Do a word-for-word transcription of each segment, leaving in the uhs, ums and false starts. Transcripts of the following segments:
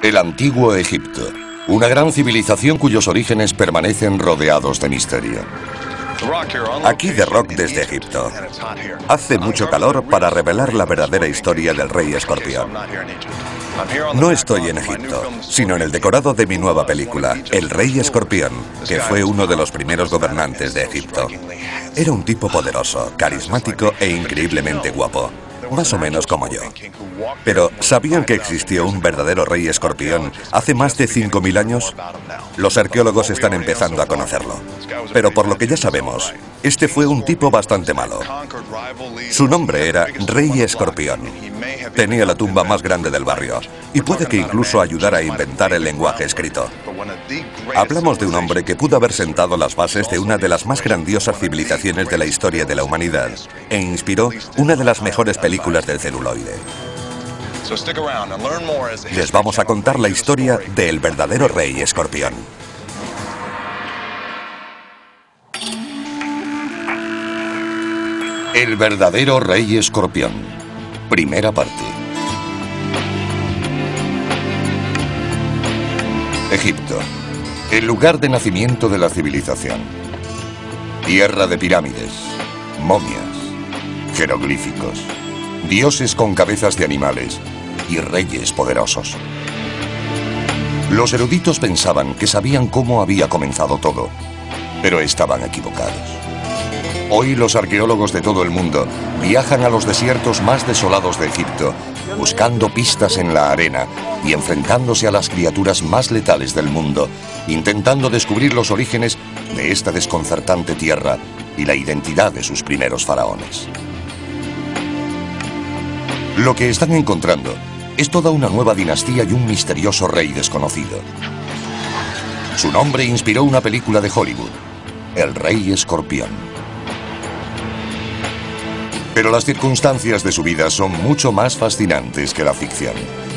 El antiguo Egipto, una gran civilización cuyos orígenes permanecen rodeados de misterio. Aquí The Rock desde Egipto. Hace mucho calor para revelar la verdadera historia del rey escorpión. No estoy en Egipto, sino en el decorado de mi nueva película, El Rey Escorpión, que fue uno de los primeros gobernantes de Egipto. Era un tipo poderoso, carismático e increíblemente guapo. Más o menos como yo. Pero, ¿sabían que existió un verdadero rey escorpión hace más de cinco mil años? Los arqueólogos están empezando a conocerlo. Pero por lo que ya sabemos, este fue un tipo bastante malo. Su nombre era Rey Escorpión. Tenía la tumba más grande del barrio, y puede que incluso ayudara a inventar el lenguaje escrito. Hablamos de un hombre que pudo haber sentado las bases de una de las más grandiosas civilizaciones de la historia de la humanidad, e inspiró una de las mejores películas del celuloide. Les vamos a contar la historia del verdadero Rey Escorpión. El verdadero Rey Escorpión. Primera parte. Egipto, el lugar de nacimiento de la civilización. Tierra de pirámides, momias, jeroglíficos, dioses con cabezas de animales y reyes poderosos. Los eruditos pensaban que sabían cómo había comenzado todo, pero estaban equivocados. Hoy los arqueólogos de todo el mundo viajan a los desiertos más desolados de Egipto, buscando pistas en la arena y enfrentándose a las criaturas más letales del mundo, intentando descubrir los orígenes de esta desconcertante tierra y la identidad de sus primeros faraones. Lo que están encontrando es toda una nueva dinastía y un misterioso rey desconocido. Su nombre inspiró una película de Hollywood, El Rey Escorpión. Pero las circunstancias de su vida son mucho más fascinantes que la ficción.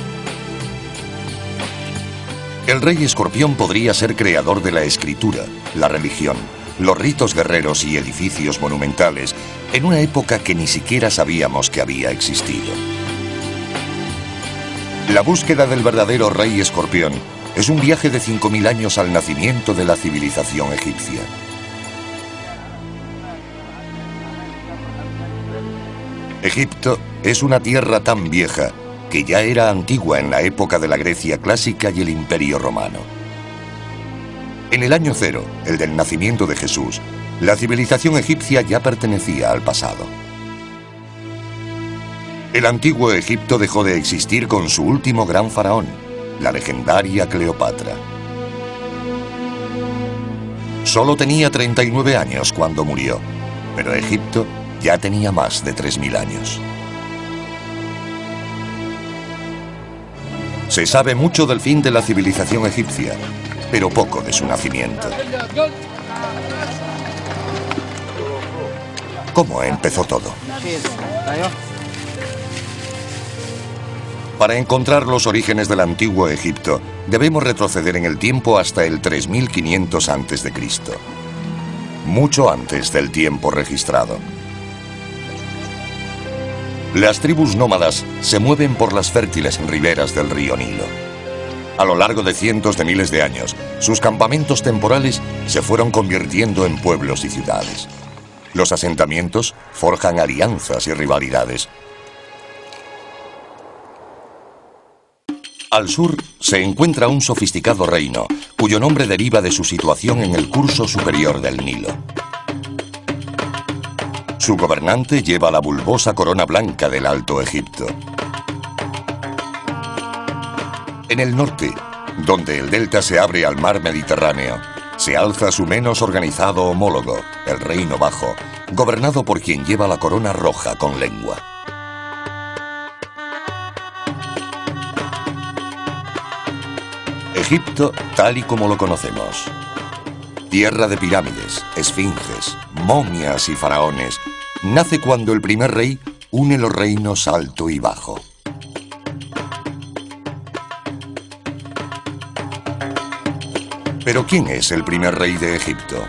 El Rey Escorpión podría ser creador de la escritura, la religión, los ritos guerreros y edificios monumentales en una época que ni siquiera sabíamos que había existido. La búsqueda del verdadero Rey Escorpión es un viaje de cinco mil años al nacimiento de la civilización egipcia. Egipto es una tierra tan vieja que ya era antigua en la época de la Grecia clásica y el Imperio Romano. En el año cero, el del nacimiento de Jesús, la civilización egipcia ya pertenecía al pasado. El antiguo Egipto dejó de existir con su último gran faraón, la legendaria Cleopatra. Solo tenía treinta y nueve años cuando murió, pero Egipto ya tenía más de tres mil años. Se sabe mucho del fin de la civilización egipcia, pero poco de su nacimiento. ¿Cómo empezó todo? Para encontrar los orígenes del antiguo Egipto, debemos retroceder en el tiempo hasta el tres mil quinientos antes de Cristo, mucho antes del tiempo registrado. Las tribus nómadas se mueven por las fértiles riberas del río Nilo. A lo largo de cientos de miles de años, sus campamentos temporales se fueron convirtiendo en pueblos y ciudades. Los asentamientos forjan alianzas y rivalidades. Al sur se encuentra un sofisticado reino, cuyo nombre deriva de su situación en el curso superior del Nilo. Su gobernante lleva la bulbosa corona blanca del Alto Egipto. En el norte, donde el delta se abre al mar Mediterráneo, se alza su menos organizado homólogo, el Reino Bajo, gobernado por quien lleva la corona roja con lengua. Egipto tal y como lo conocemos. Tierra de pirámides, esfinges, momias y faraones, nace cuando el primer rey une los reinos alto y bajo. ¿Pero quién es el primer rey de Egipto?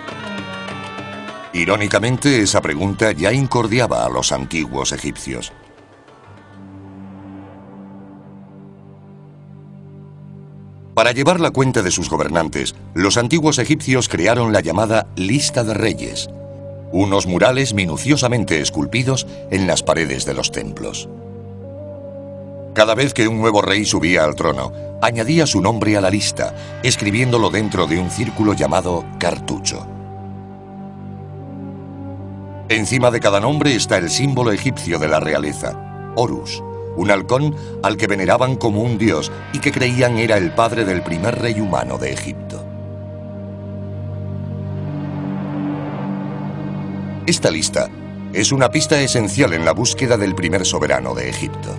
Irónicamente, esa pregunta ya incordiaba a los antiguos egipcios. Para llevar la cuenta de sus gobernantes, los antiguos egipcios crearon la llamada Lista de Reyes, unos murales minuciosamente esculpidos en las paredes de los templos. Cada vez que un nuevo rey subía al trono, añadía su nombre a la lista, escribiéndolo dentro de un círculo llamado cartucho. Encima de cada nombre está el símbolo egipcio de la realeza, Horus, un halcón al que veneraban como un dios y que creían era el padre del primer rey humano de Egipto. Esta lista es una pista esencial en la búsqueda del primer soberano de Egipto.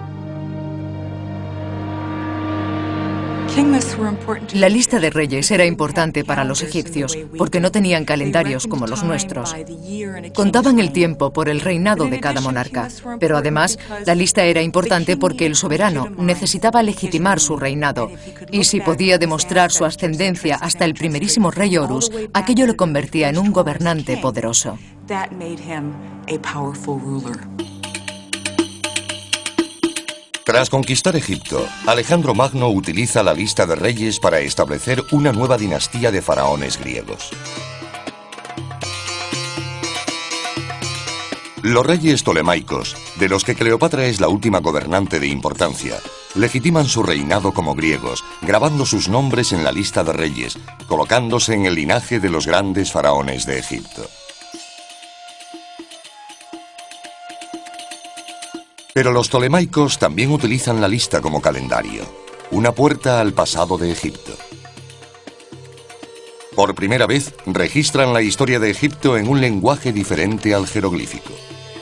La lista de reyes era importante para los egipcios porque no tenían calendarios como los nuestros. Contaban el tiempo por el reinado de cada monarca, pero además la lista era importante porque el soberano necesitaba legitimar su reinado y si podía demostrar su ascendencia hasta el primerísimo rey Horus, aquello lo convertía en un gobernante poderoso. Tras conquistar Egipto, Alejandro Magno utiliza la lista de reyes para establecer una nueva dinastía de faraones griegos. Los reyes tolemaicos, de los que Cleopatra es la última gobernante de importancia, legitiman su reinado como griegos, grabando sus nombres en la lista de reyes, colocándose en el linaje de los grandes faraones de Egipto. Pero los tolemaicos también utilizan la lista como calendario, una puerta al pasado de Egipto. Por primera vez, registran la historia de Egipto en un lenguaje diferente al jeroglífico.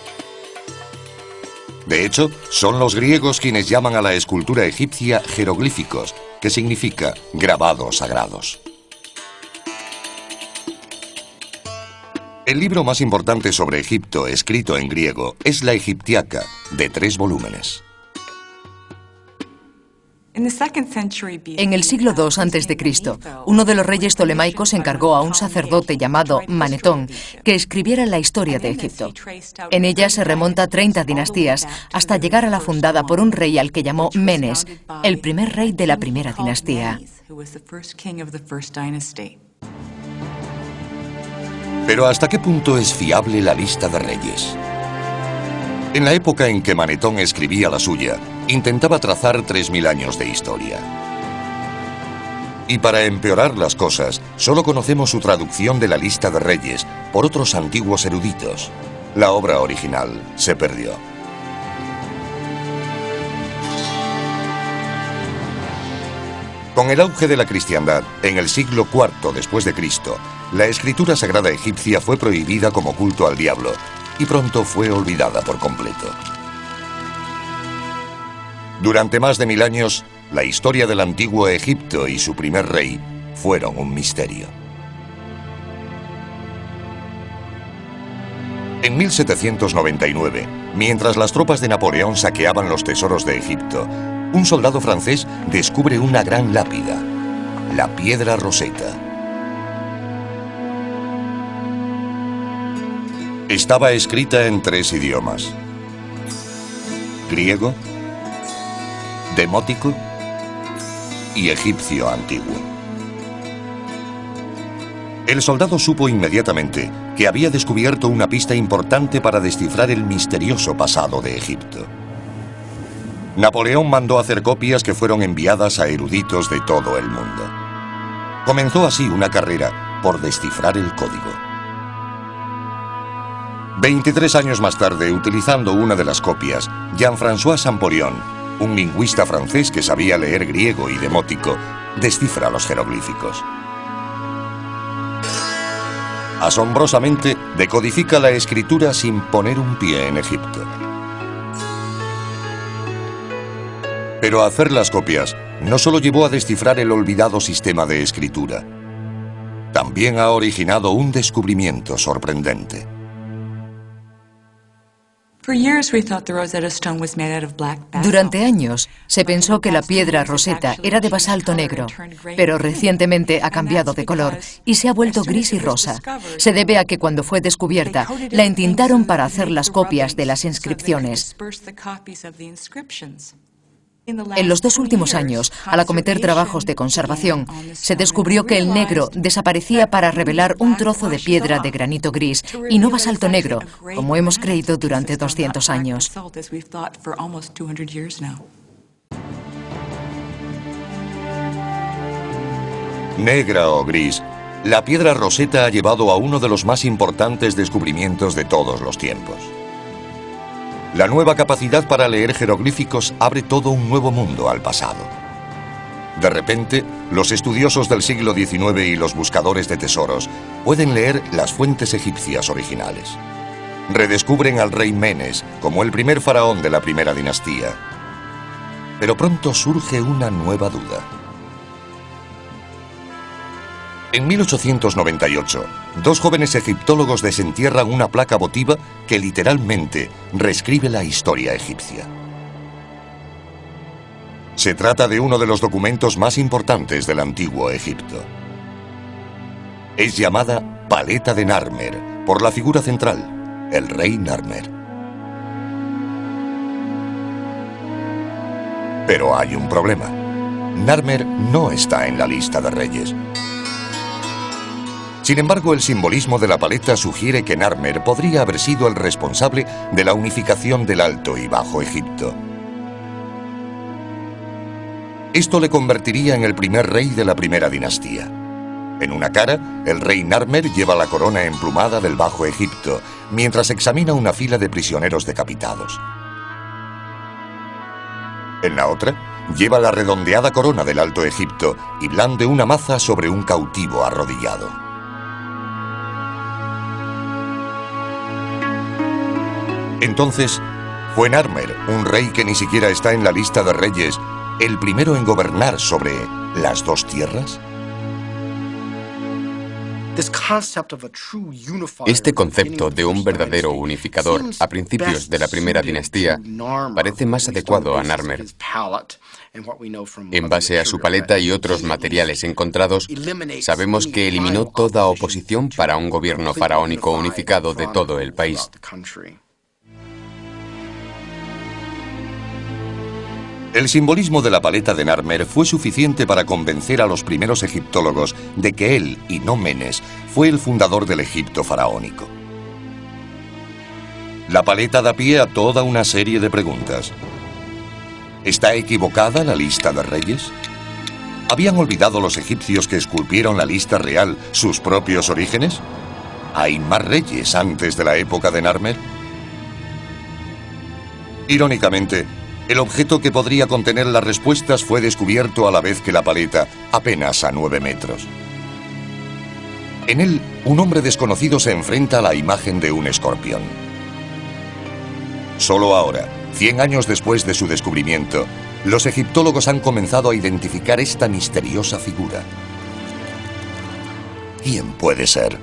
De hecho, son los griegos quienes llaman a la escultura egipcia jeroglíficos, que significa grabados sagrados. El libro más importante sobre Egipto, escrito en griego, es la Egiptiaca, de tres volúmenes. En el siglo dos antes de Cristo, uno de los reyes tolemaicos encargó a un sacerdote llamado Manetón que escribiera la historia de Egipto. En ella se remonta treinta dinastías hasta llegar a la fundada por un rey al que llamó Menes, el primer rey de la primera dinastía. Pero ¿hasta qué punto es fiable la lista de reyes? En la época en que Manetón escribía la suya, intentaba trazar tres mil años de historia. Y para empeorar las cosas, solo conocemos su traducción de la lista de reyes por otros antiguos eruditos. La obra original se perdió. Con el auge de la cristiandad, en el siglo cuarto después de Cristo, la escritura sagrada egipcia fue prohibida como culto al diablo y pronto fue olvidada por completo. Durante más de mil años, la historia del antiguo Egipto y su primer rey fueron un misterio. En mil setecientos noventa y nueve, mientras las tropas de Napoleón saqueaban los tesoros de Egipto, un soldado francés descubre una gran lápida, la Piedra Roseta. Estaba escrita en tres idiomas: griego, demótico y egipcio antiguo. El soldado supo inmediatamente que había descubierto una pista importante para descifrar el misterioso pasado de Egipto. Napoleón mandó hacer copias que fueron enviadas a eruditos de todo el mundo. Comenzó así una carrera por descifrar el código. veintitrés años más tarde, utilizando una de las copias, Jean-François Champollion, un lingüista francés que sabía leer griego y demótico, descifra los jeroglíficos. Asombrosamente, decodifica la escritura sin poner un pie en Egipto. Pero hacer las copias no solo llevó a descifrar el olvidado sistema de escritura, también ha originado un descubrimiento sorprendente. Durante años se pensó que la piedra Roseta era de basalto negro, pero recientemente ha cambiado de color y se ha vuelto gris y rosa. Se debe a que cuando fue descubierta, la entintaron para hacer las copias de las inscripciones. En los dos últimos años, al acometer trabajos de conservación, se descubrió que el negro desaparecía para revelar un trozo de piedra de granito gris y no basalto negro, como hemos creído durante doscientos años. Negra o gris, la piedra Rosetta ha llevado a uno de los más importantes descubrimientos de todos los tiempos. La nueva capacidad para leer jeroglíficos abre todo un nuevo mundo al pasado. De repente, los estudiosos del siglo diecinueve y los buscadores de tesoros pueden leer las fuentes egipcias originales. Redescubren al rey Menes como el primer faraón de la primera dinastía. Pero pronto surge una nueva duda. En mil ochocientos noventa y ocho, dos jóvenes egiptólogos desentierran una placa votiva que literalmente reescribe la historia egipcia. Se trata de uno de los documentos más importantes del antiguo Egipto. Es llamada Paleta de Narmer, por la figura central, el rey Narmer. Pero hay un problema. Narmer no está en la lista de reyes. Sin embargo, el simbolismo de la paleta sugiere que Narmer podría haber sido el responsable de la unificación del Alto y Bajo Egipto. Esto le convertiría en el primer rey de la primera dinastía. En una cara, el rey Narmer lleva la corona emplumada del Bajo Egipto, mientras examina una fila de prisioneros decapitados. En la otra, lleva la redondeada corona del Alto Egipto y blande una maza sobre un cautivo arrodillado. Entonces, ¿fue Narmer, un rey que ni siquiera está en la lista de reyes, el primero en gobernar sobre las dos tierras? Este concepto de un verdadero unificador a principios de la primera dinastía parece más adecuado a Narmer. En base a su paleta y otros materiales encontrados, sabemos que eliminó toda oposición para un gobierno faraónico unificado de todo el país. El simbolismo de la paleta de Narmer fue suficiente para convencer a los primeros egiptólogos de que él, y no Menes, fue el fundador del Egipto faraónico. La paleta da pie a toda una serie de preguntas. ¿Está equivocada la lista de reyes? ¿Habían olvidado los egipcios que esculpieron la lista real sus propios orígenes? ¿Hay más reyes antes de la época de Narmer? Irónicamente, el objeto que podría contener las respuestas fue descubierto a la vez que la paleta, apenas a nueve metros. En él, un hombre desconocido se enfrenta a la imagen de un escorpión. Solo ahora, cien años después de su descubrimiento, los egiptólogos han comenzado a identificar esta misteriosa figura. ¿Quién puede ser?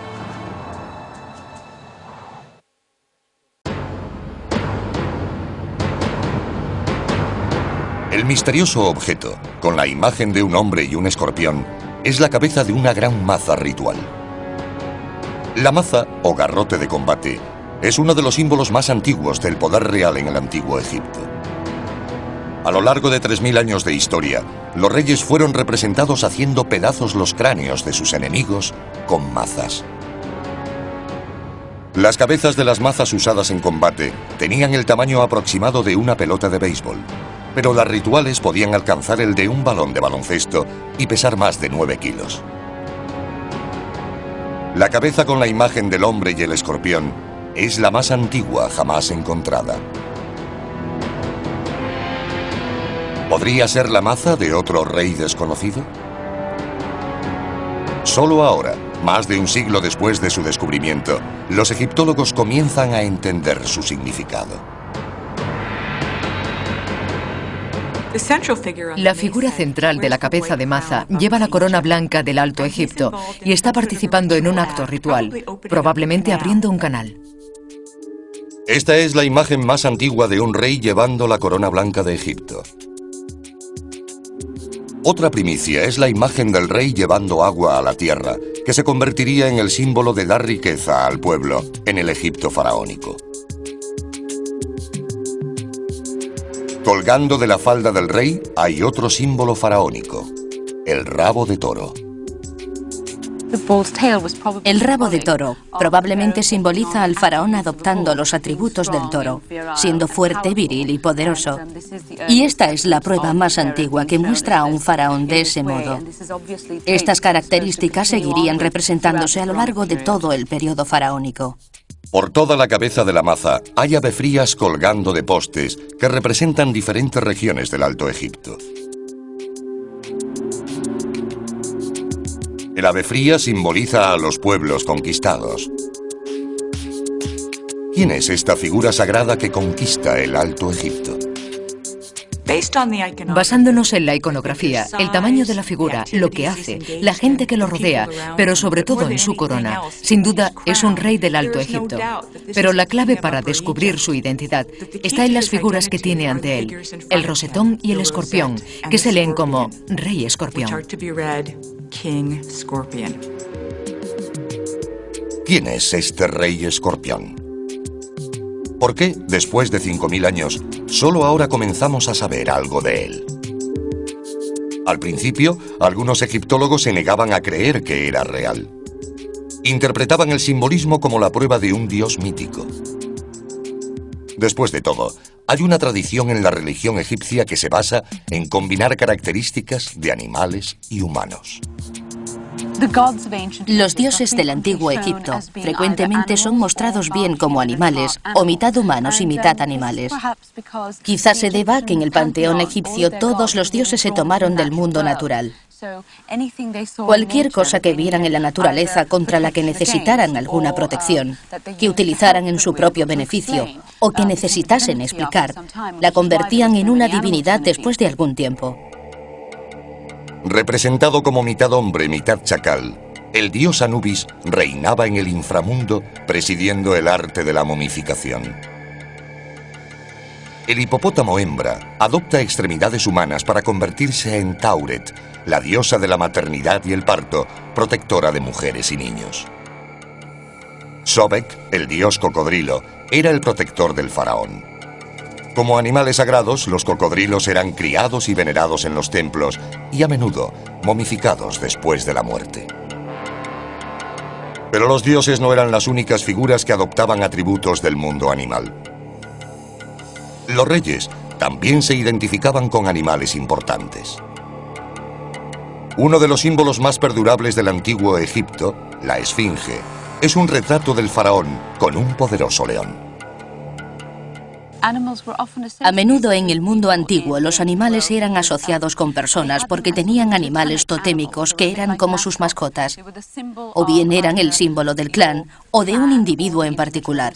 El misterioso objeto, con la imagen de un hombre y un escorpión, es la cabeza de una gran maza ritual. La maza, o garrote de combate, es uno de los símbolos más antiguos del poder real en el antiguo Egipto. A lo largo de tres mil años de historia, los reyes fueron representados haciendo pedazos los cráneos de sus enemigos con mazas. Las cabezas de las mazas usadas en combate tenían el tamaño aproximado de una pelota de béisbol, pero las rituales podían alcanzar el de un balón de baloncesto y pesar más de nueve kilos. La cabeza con la imagen del hombre y el escorpión es la más antigua jamás encontrada. ¿Podría ser la maza de otro rey desconocido? Solo ahora, más de un siglo después de su descubrimiento, los egiptólogos comienzan a entender su significado. La figura central de la cabeza de maza lleva la corona blanca del Alto Egipto y está participando en un acto ritual, probablemente abriendo un canal. Esta es la imagen más antigua de un rey llevando la corona blanca de Egipto. Otra primicia es la imagen del rey llevando agua a la tierra, que se convertiría en el símbolo de dar riqueza al pueblo en el Egipto faraónico. Colgando de la falda del rey hay otro símbolo faraónico, el rabo de toro. El rabo de toro probablemente simboliza al faraón adoptando los atributos del toro, siendo fuerte, viril y poderoso. Y esta es la prueba más antigua que muestra a un faraón de ese modo. Estas características seguirían representándose a lo largo de todo el periodo faraónico. Por toda la cabeza de la maza hay avefrías colgando de postes que representan diferentes regiones del Alto Egipto. El avefría simboliza a los pueblos conquistados. ¿Quién es esta figura sagrada que conquista el Alto Egipto? Basándonos en la iconografía, el tamaño de la figura, lo que hace, la gente que lo rodea, pero sobre todo en su corona, sin duda es un rey del Alto Egipto. Pero la clave para descubrir su identidad está en las figuras que tiene ante él, el rosetón y el escorpión, que se leen como Rey Escorpión. ¿Quién es este Rey Escorpión? ¿Por qué, después de cinco mil años, solo ahora comenzamos a saber algo de él? Al principio, algunos egiptólogos se negaban a creer que era real. Interpretaban el simbolismo como la prueba de un dios mítico. Después de todo, hay una tradición en la religión egipcia que se basa en combinar características de animales y humanos. Los dioses del antiguo Egipto frecuentemente son mostrados bien como animales, o mitad humanos y mitad animales. Quizás se deba a que en el panteón egipcio todos los dioses se tomaron del mundo natural. Cualquier cosa que vieran en la naturaleza contra la que necesitaran alguna protección, que utilizaran en su propio beneficio o que necesitasen explicar, la convertían en una divinidad después de algún tiempo. Representado como mitad hombre, mitad chacal, el dios Anubis reinaba en el inframundo presidiendo el arte de la momificación. El hipopótamo hembra adopta extremidades humanas para convertirse en Tauret, la diosa de la maternidad y el parto, protectora de mujeres y niños. Sobek, el dios cocodrilo, era el protector del faraón. Como animales sagrados, los cocodrilos eran criados y venerados en los templos y a menudo momificados después de la muerte. Pero los dioses no eran las únicas figuras que adoptaban atributos del mundo animal. Los reyes también se identificaban con animales importantes. Uno de los símbolos más perdurables del antiguo Egipto, la esfinge, es un retrato del faraón con un poderoso león. A menudo en el mundo antiguo los animales eran asociados con personas porque tenían animales totémicos que eran como sus mascotas, o bien eran el símbolo del clan o de un individuo en particular.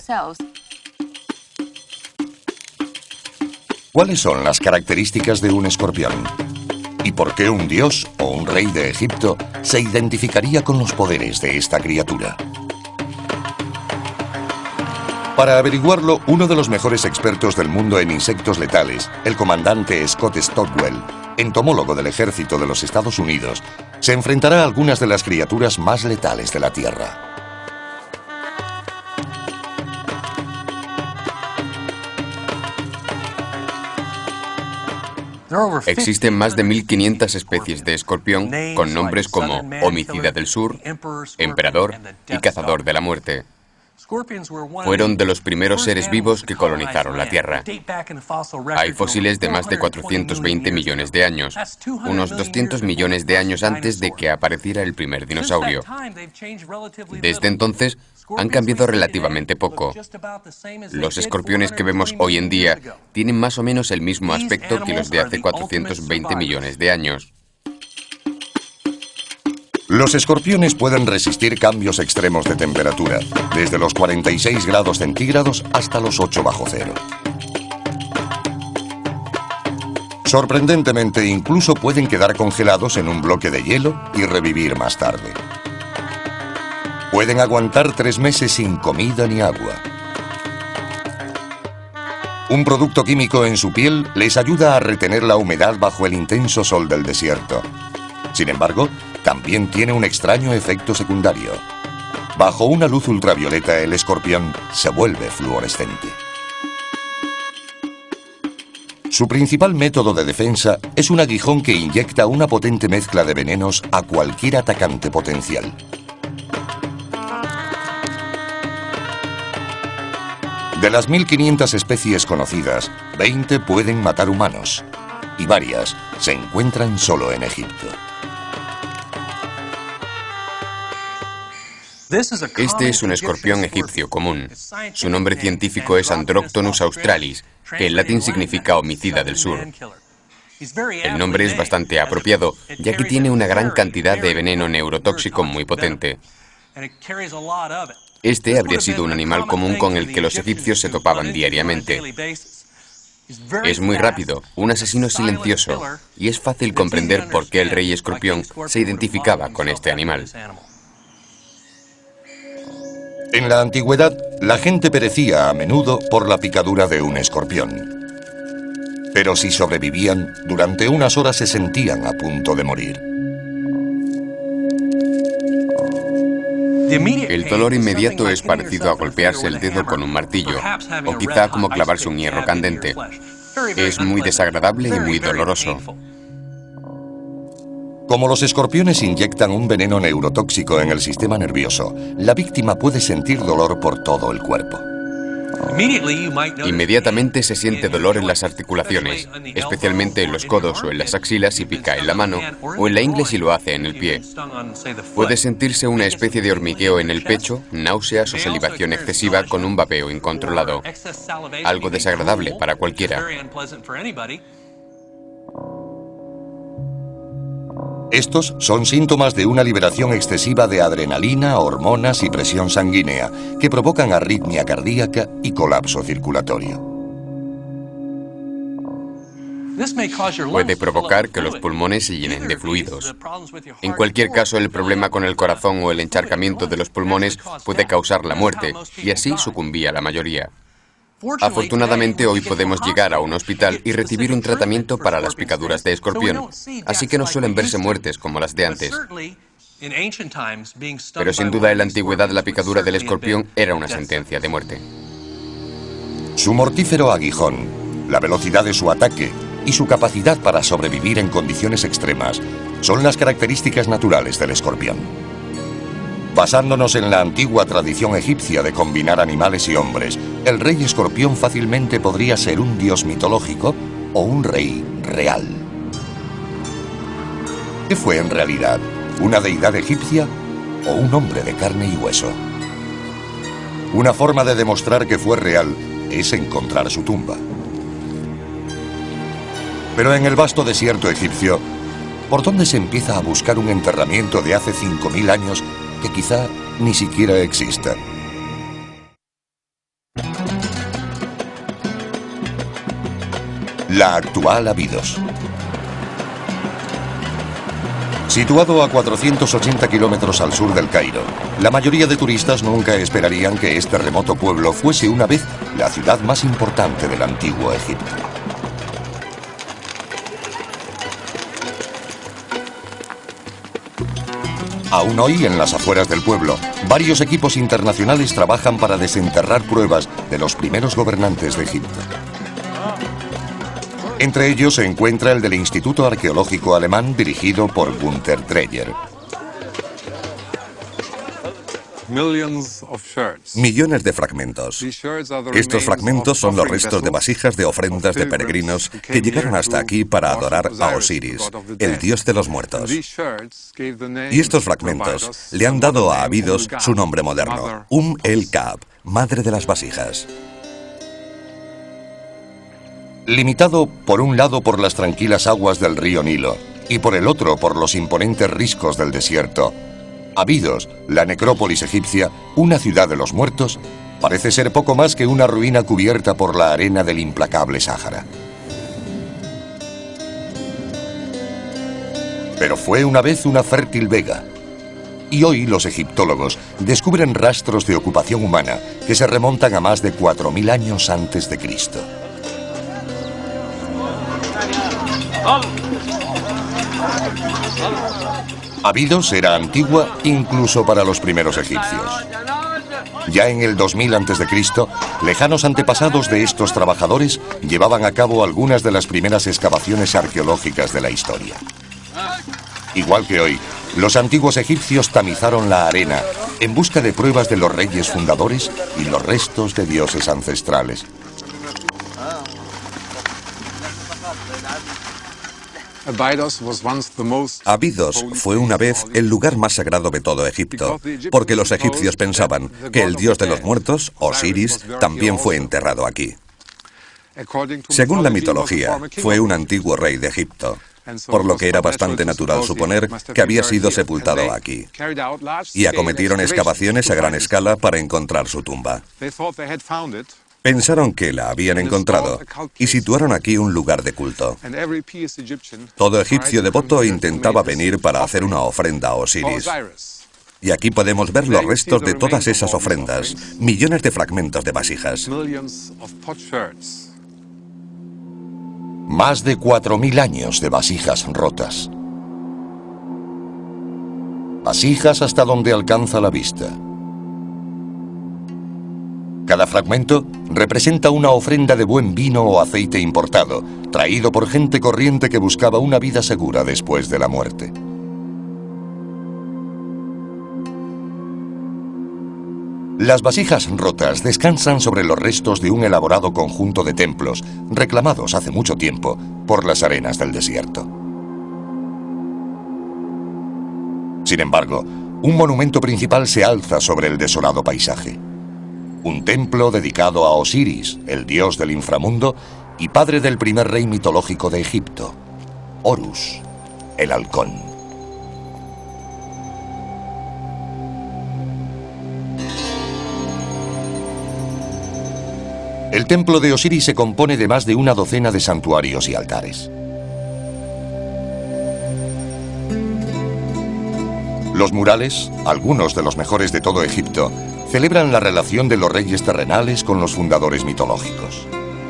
¿Cuáles son las características de un escorpión? ¿Y por qué un dios o un rey de Egipto se identificaría con los poderes de esta criatura? Para averiguarlo, uno de los mejores expertos del mundo en insectos letales, el comandante Scott Stockwell, entomólogo del ejército de los Estados Unidos, se enfrentará a algunas de las criaturas más letales de la Tierra. Existen más de mil quinientas especies de escorpión con nombres como homicida del sur, emperador y cazador de la muerte. Fueron de los primeros seres vivos que colonizaron la Tierra. Hay fósiles de más de cuatrocientos veinte millones de años, unos doscientos millones de años antes de que apareciera el primer dinosaurio. Desde entonces, han cambiado relativamente poco. Los escorpiones que vemos hoy en día tienen más o menos el mismo aspecto que los de hace cuatrocientos veinte millones de años. Los escorpiones pueden resistir cambios extremos de temperatura, desde los cuarenta y seis grados centígrados hasta los ocho bajo cero. Sorprendentemente, incluso pueden quedar congelados en un bloque de hielo y revivir más tarde. Pueden aguantar tres meses sin comida ni agua. Un producto químico en su piel les ayuda a retener la humedad bajo el intenso sol del desierto. Sin embargo, también tiene un extraño efecto secundario. Bajo una luz ultravioleta, el escorpión se vuelve fluorescente. Su principal método de defensa es un aguijón que inyecta una potente mezcla de venenos a cualquier atacante potencial. De las mil quinientas especies conocidas, veinte pueden matar humanos y varias se encuentran solo en Egipto. Este es un escorpión egipcio común. Su nombre científico es Androctonus australis, que en latín significa homicida del sur. El nombre es bastante apropiado, ya que tiene una gran cantidad de veneno neurotóxico muy potente. Este habría sido un animal común con el que los egipcios se topaban diariamente. Es muy rápido, un asesino silencioso, y es fácil comprender por qué el rey escorpión se identificaba con este animal. En la antigüedad, la gente perecía a menudo por la picadura de un escorpión. Pero si sobrevivían, durante unas horas se sentían a punto de morir. El dolor inmediato es parecido a golpearse el dedo con un martillo, o quizá como clavarse un hierro candente. Es muy desagradable y muy doloroso. Como los escorpiones inyectan un veneno neurotóxico en el sistema nervioso, la víctima puede sentir dolor por todo el cuerpo. Inmediatamente se siente dolor en las articulaciones, especialmente en los codos o en las axilas si pica en la mano, o en la ingle si lo hace en el pie. Puede sentirse una especie de hormigueo en el pecho, náuseas o salivación excesiva con un vapeo incontrolado. Algo desagradable para cualquiera. Estos son síntomas de una liberación excesiva de adrenalina, hormonas y presión sanguínea que provocan arritmia cardíaca y colapso circulatorio. Puede provocar que los pulmones se llenen de fluidos. En cualquier caso, el problema con el corazón o el encharcamiento de los pulmones puede causar la muerte, y así sucumbía la mayoría. Afortunadamente, hoy podemos llegar a un hospital y recibir un tratamiento para las picaduras de escorpión, así que no suelen verse muertes como las de antes. Pero sin duda en la antigüedad la picadura del escorpión era una sentencia de muerte. Su mortífero aguijón, la velocidad de su ataque y su capacidad para sobrevivir en condiciones extremas son las características naturales del escorpión. Basándonos en la antigua tradición egipcia de combinar animales y hombres, el rey escorpión fácilmente podría ser un dios mitológico o un rey real. ¿Qué fue en realidad? ¿Una deidad egipcia o un hombre de carne y hueso? Una forma de demostrar que fue real es encontrar su tumba. Pero en el vasto desierto egipcio, ¿por dónde se empieza a buscar un enterramiento de hace cinco mil años que quizá ni siquiera exista? La actual Abidos. Situado a cuatrocientos ochenta kilómetros al sur del Cairo, la mayoría de turistas nunca esperarían que este remoto pueblo fuese una vez la ciudad más importante del antiguo Egipto. Aún hoy, en las afueras del pueblo, varios equipos internacionales trabajan para desenterrar pruebas de los primeros gobernantes de Egipto. Entre ellos se encuentra el del Instituto Arqueológico Alemán dirigido por Günther Dreyer. Millones de fragmentos. Estos fragmentos son los restos de vasijas de ofrendas de peregrinos que llegaron hasta aquí para adorar a Osiris, el dios de los muertos. Y estos fragmentos le han dado a Abidos su nombre moderno, Um el Kaab, madre de las vasijas. Limitado por un lado por las tranquilas aguas del río Nilo y por el otro por los imponentes riscos del desierto, Abidos, la necrópolis egipcia, una ciudad de los muertos, parece ser poco más que una ruina cubierta por la arena del implacable Sáhara. Pero fue una vez una fértil vega. Y hoy los egiptólogos descubren rastros de ocupación humana que se remontan a más de cuatro mil años antes de Cristo. Abidos era antigua incluso para los primeros egipcios. Ya en el dos mil antes de Cristo, lejanos antepasados de estos trabajadores llevaban a cabo algunas de las primeras excavaciones arqueológicas de la historia. Igual que hoy, los antiguos egipcios tamizaron la arena en busca de pruebas de los reyes fundadores y los restos de dioses ancestrales. Abidos fue una vez el lugar más sagrado de todo Egipto, porque los egipcios pensaban que el dios de los muertos, Osiris, también fue enterrado aquí. Según la mitología, fue un antiguo rey de Egipto, por lo que era bastante natural suponer que había sido sepultado aquí. Y acometieron excavaciones a gran escala para encontrar su tumba. Pensaron que la habían encontrado y situaron aquí un lugar de culto. Todo egipcio devoto intentaba venir para hacer una ofrenda a Osiris. Y aquí podemos ver los restos de todas esas ofrendas, millones de fragmentos de vasijas. Más de cuatro mil años de vasijas rotas. Vasijas hasta donde alcanza la vista. Cada fragmento representa una ofrenda de buen vino o aceite importado, traído por gente corriente que buscaba una vida segura después de la muerte. Las vasijas rotas descansan sobre los restos de un elaborado conjunto de templos, reclamados hace mucho tiempo por las arenas del desierto. Sin embargo, un monumento principal se alza sobre el desolado paisaje. Un templo dedicado a Osiris, el dios del inframundo y padre del primer rey mitológico de Egipto, Horus, el halcón. El templo de Osiris se compone de más de una docena de santuarios y altares. Los murales, algunos de los mejores de todo Egipto, celebran la relación de los reyes terrenales con los fundadores mitológicos.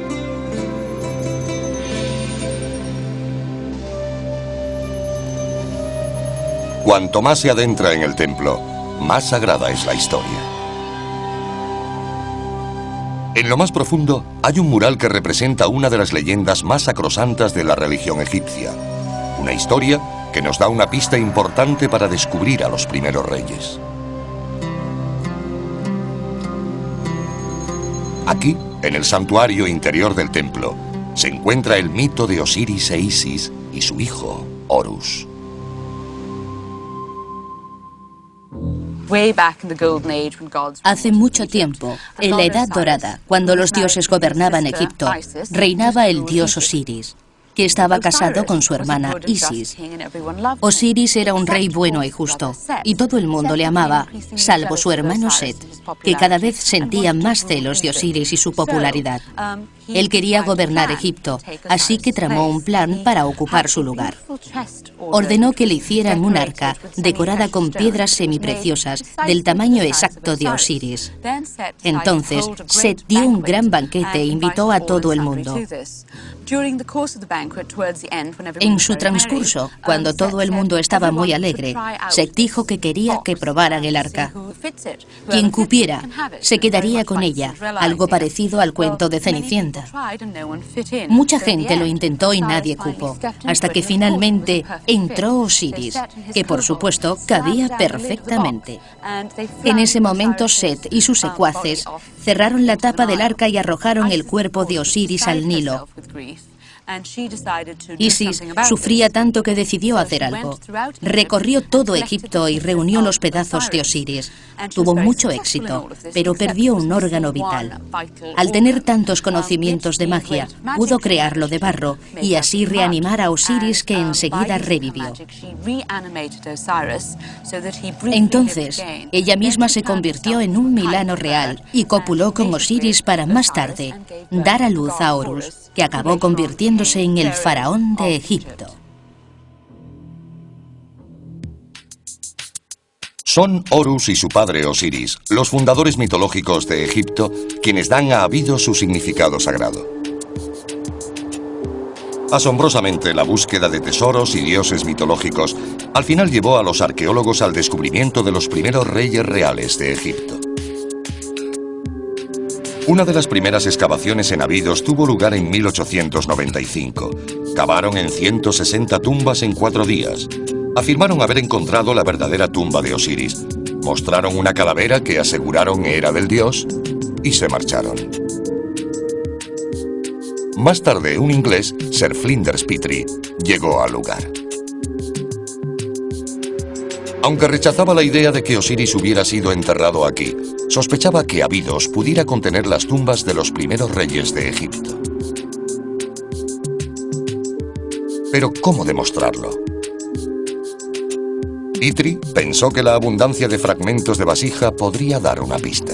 Cuanto más se adentra en el templo, más sagrada es la historia. En lo más profundo hay un mural que representa una de las leyendas más sacrosantas de la religión egipcia. Una historia que nos da una pista importante para descubrir a los primeros reyes. Aquí, en el santuario interior del templo, se encuentra el mito de Osiris e Isis y su hijo, Horus. Hace mucho tiempo, en la Edad Dorada, cuando los dioses gobernaban Egipto, reinaba el dios Osiris, que estaba casado con su hermana Isis. Osiris era un rey bueno y justo, y todo el mundo le amaba, salvo su hermano Set, que cada vez sentía más celos de Osiris y su popularidad. Él quería gobernar Egipto, así que tramó un plan para ocupar su lugar. Ordenó que le hicieran un arca decorada con piedras semipreciosas del tamaño exacto de Osiris. Entonces, Set dio un gran banquete e invitó a todo el mundo. En su transcurso, cuando todo el mundo estaba muy alegre, Set dijo que quería que probaran el arca. Quien cupiera, se quedaría con ella, algo parecido al cuento de Cenicienta. Mucha gente lo intentó y nadie cupo, hasta que finalmente entró Osiris, que por supuesto cabía perfectamente. En ese momento Set y sus secuaces cerraron la tapa del arca y arrojaron el cuerpo de Osiris al Nilo. Isis sufría tanto que decidió hacer algo. Recorrió todo Egipto y reunió los pedazos de Osiris. Tuvo mucho éxito, pero perdió un órgano vital. Al tener tantos conocimientos de magia, pudo crearlo de barro y así reanimar a Osiris, que enseguida revivió. Entonces, ella misma se convirtió en un milano real y copuló con Osiris para más tarde dar a luz a Horus, que acabó convirtiéndose en el faraón de Egipto. Son Horus y su padre Osiris, los fundadores mitológicos de Egipto, quienes dan a Abidos su significado sagrado. Asombrosamente, la búsqueda de tesoros y dioses mitológicos al final llevó a los arqueólogos al descubrimiento de los primeros reyes reales de Egipto. Una de las primeras excavaciones en Abidos tuvo lugar en mil ochocientos noventa y cinco. Cavaron en ciento sesenta tumbas en cuatro días. Afirmaron haber encontrado la verdadera tumba de Osiris. Mostraron una calavera que aseguraron era del dios y se marcharon. Más tarde, un inglés, Sir Flinders Petrie, llegó al lugar. Aunque rechazaba la idea de que Osiris hubiera sido enterrado aquí, sospechaba que Abidos pudiera contener las tumbas de los primeros reyes de Egipto. Pero, ¿cómo demostrarlo? Petrie pensó que la abundancia de fragmentos de vasija podría dar una pista.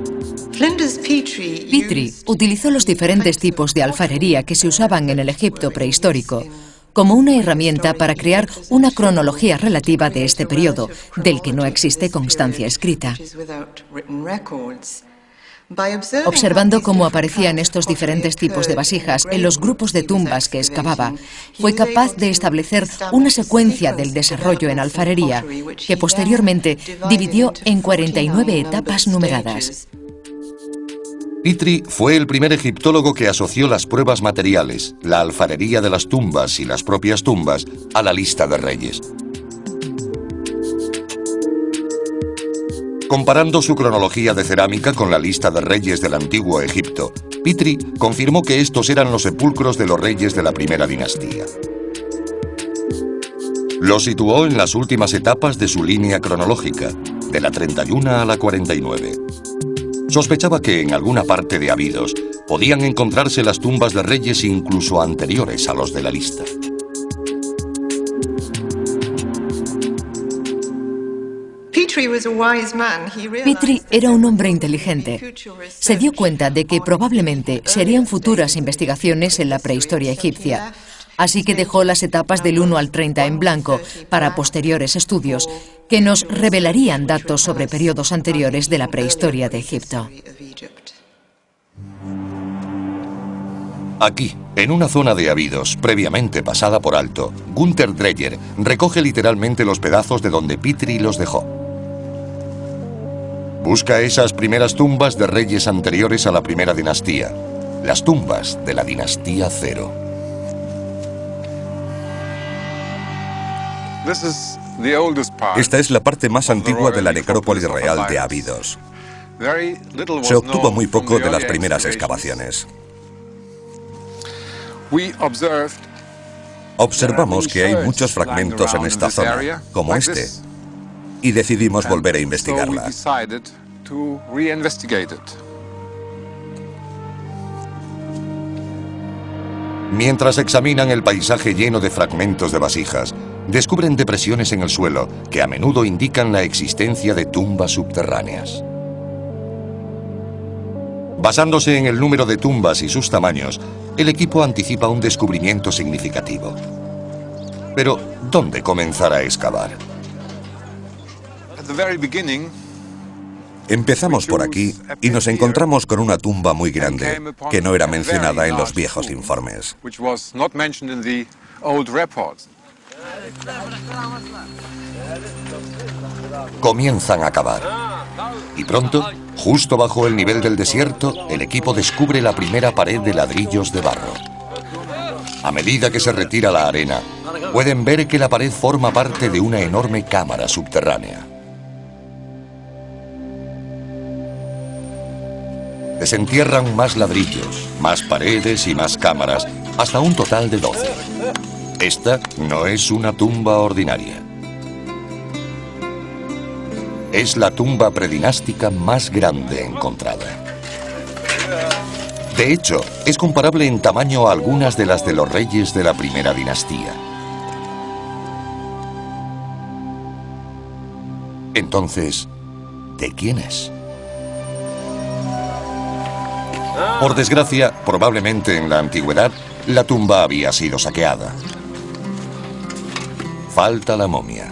Petrie utilizó los diferentes tipos de alfarería que se usaban en el Egipto prehistórico como una herramienta para crear una cronología relativa de este periodo, del que no existe constancia escrita. Observando cómo aparecían estos diferentes tipos de vasijas en los grupos de tumbas que excavaba, fue capaz de establecer una secuencia del desarrollo en alfarería que posteriormente dividió en cuarenta y nueve etapas numeradas. Petrie fue el primer egiptólogo que asoció las pruebas materiales, la alfarería de las tumbas y las propias tumbas a la lista de reyes. Comparando su cronología de cerámica con la lista de reyes del antiguo Egipto, Petrie confirmó que estos eran los sepulcros de los reyes de la primera dinastía. Los situó en las últimas etapas de su línea cronológica, de la treinta y uno a la cuarenta y nueve. Sospechaba que en alguna parte de Abidos podían encontrarse las tumbas de reyes incluso anteriores a los de la lista. Petrie era un hombre inteligente. Se dio cuenta de que probablemente serían futuras investigaciones en la prehistoria egipcia, así que dejó las etapas del uno al treinta en blanco para posteriores estudios que nos revelarían datos sobre periodos anteriores de la prehistoria de Egipto. Aquí, en una zona de Abidos previamente pasada por alto, Gunther Dreyer recoge literalmente los pedazos de donde Petrie los dejó. Busca esas primeras tumbas de reyes anteriores a la primera dinastía, las tumbas de la dinastía Cero. Esta es la parte más antigua de la necrópolis real de Abidos. Se obtuvo muy poco de las primeras excavaciones. Observamos que hay muchos fragmentos en esta zona, como este, y decidimos volver a investigarla. Mientras examinan el paisaje lleno de fragmentos de vasijas, descubren depresiones en el suelo que a menudo indican la existencia de tumbas subterráneas. Basándose en el número de tumbas y sus tamaños, el equipo anticipa un descubrimiento significativo. Pero, ¿dónde comenzar a excavar? Empezamos por aquí y nos encontramos con una tumba muy grande que no era mencionada en los viejos informes. Comienzan a cavar. Y pronto, justo bajo el nivel del desierto, el equipo descubre la primera pared de ladrillos de barro. A medida que se retira la arena, pueden ver que la pared forma parte de una enorme cámara subterránea. Desentierran más ladrillos, más paredes y más cámaras, hasta un total de doce. Esta no es una tumba ordinaria. Es la tumba predinástica más grande encontrada. De hecho, es comparable en tamaño a algunas de las de los reyes de la primera dinastía. Entonces, ¿de quién es? Por desgracia, probablemente en la antigüedad, la tumba había sido saqueada. Falta la momia.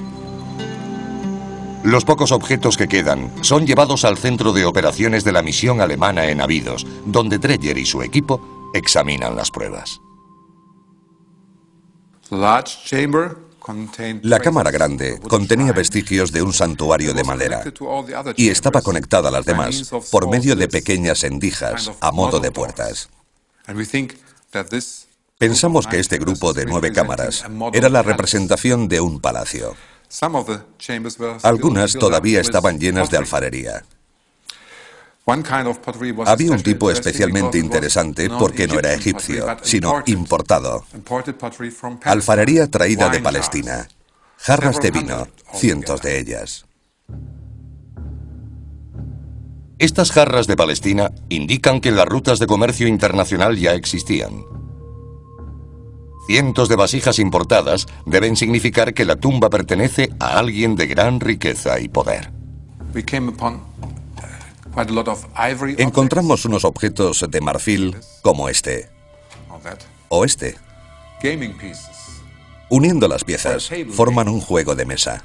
Los pocos objetos que quedan son llevados al centro de operaciones de la misión alemana en Abidos, donde Dreyer y su equipo examinan las pruebas. La cámara grande contenía vestigios de un santuario de madera y estaba conectada a las demás por medio de pequeñas endijas a modo de puertas. Pensamos que este grupo de nueve cámaras era la representación de un palacio. Algunas todavía estaban llenas de alfarería. Había un tipo especialmente interesante porque no era egipcio, sino importado. Alfarería traída de Palestina. Jarras de vino, cientos de ellas. Estas jarras de Palestina indican que las rutas de comercio internacional ya existían. Cientos de vasijas importadas deben significar que la tumba pertenece a alguien de gran riqueza y poder. Encontramos unos objetos de marfil como este, o este. Uniendo las piezas, forman un juego de mesa.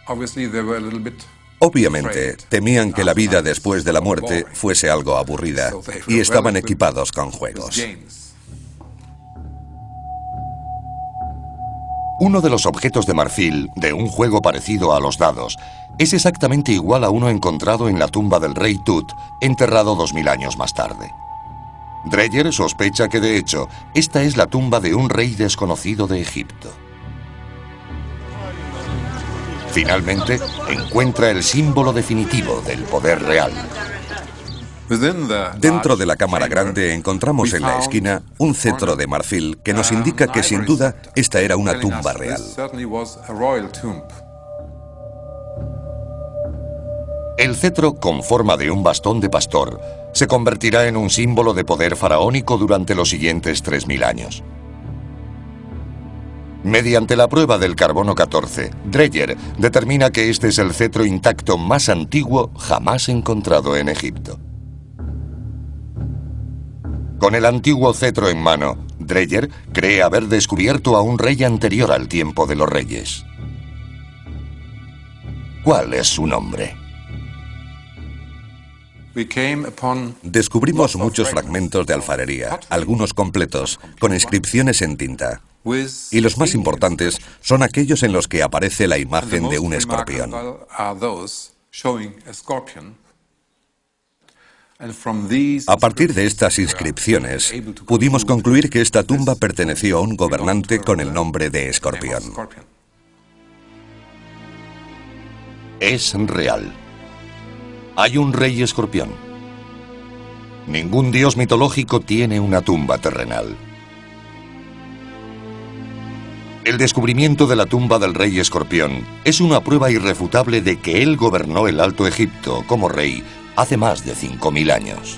Obviamente, temían que la vida después de la muerte fuese algo aburrida, y estaban equipados con juegos. Uno de los objetos de marfil de un juego parecido a los dados es exactamente igual a uno encontrado en la tumba del rey Tut, enterrado dos mil años más tarde. Dreyer sospecha que, de hecho, esta es la tumba de un rey desconocido de Egipto. Finalmente, encuentra el símbolo definitivo del poder real. Dentro de la cámara grande encontramos en la esquina un cetro de marfil que nos indica que sin duda esta era una tumba real. El cetro, con forma de un bastón de pastor, se convertirá en un símbolo de poder faraónico durante los siguientes tres mil años. Mediante la prueba del carbono catorce, Dreyer determina que este es el cetro intacto más antiguo jamás encontrado en Egipto. Con el antiguo cetro en mano, Dreyer cree haber descubierto a un rey anterior al tiempo de los reyes. ¿Cuál es su nombre? Descubrimos muchos fragmentos de alfarería, algunos completos, con inscripciones en tinta. Y los más importantes son aquellos en los que aparece la imagen de un escorpión. A partir de estas inscripciones, pudimos concluir que esta tumba perteneció a un gobernante con el nombre de Escorpión. Es real. Hay un rey escorpión. Ningún dios mitológico tiene una tumba terrenal. El descubrimiento de la tumba del rey escorpión es una prueba irrefutable de que él gobernó el Alto Egipto como rey hace más de cinco mil años.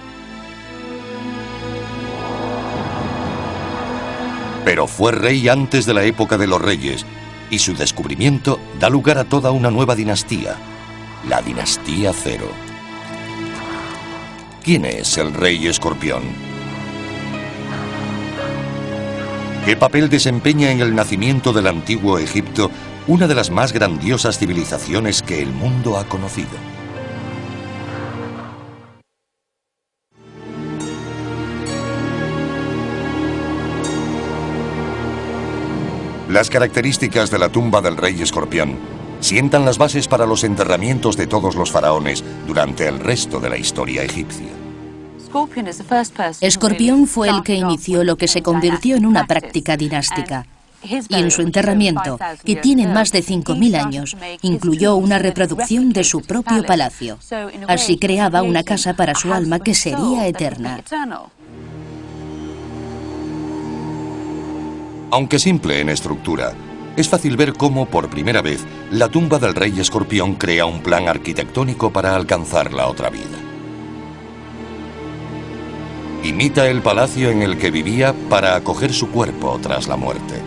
Pero fue rey antes de la época de los reyes, y su descubrimiento da lugar a toda una nueva dinastía, la dinastía Cero. ¿Quién es el rey escorpión? ¿Qué papel desempeña en el nacimiento del antiguo Egipto, una de las más grandiosas civilizaciones que el mundo ha conocido? Las características de la tumba del rey escorpión sientan las bases para los enterramientos de todos los faraones durante el resto de la historia egipcia. Escorpión fue el que inició lo que se convirtió en una práctica dinástica. Y en su enterramiento, que tiene más de cinco mil años, incluyó una reproducción de su propio palacio. Así creaba una casa para su alma que sería eterna. Aunque simple en estructura, es fácil ver cómo, por primera vez, la tumba del rey escorpión crea un plan arquitectónico para alcanzar la otra vida. Imita el palacio en el que vivía para acoger su cuerpo tras la muerte.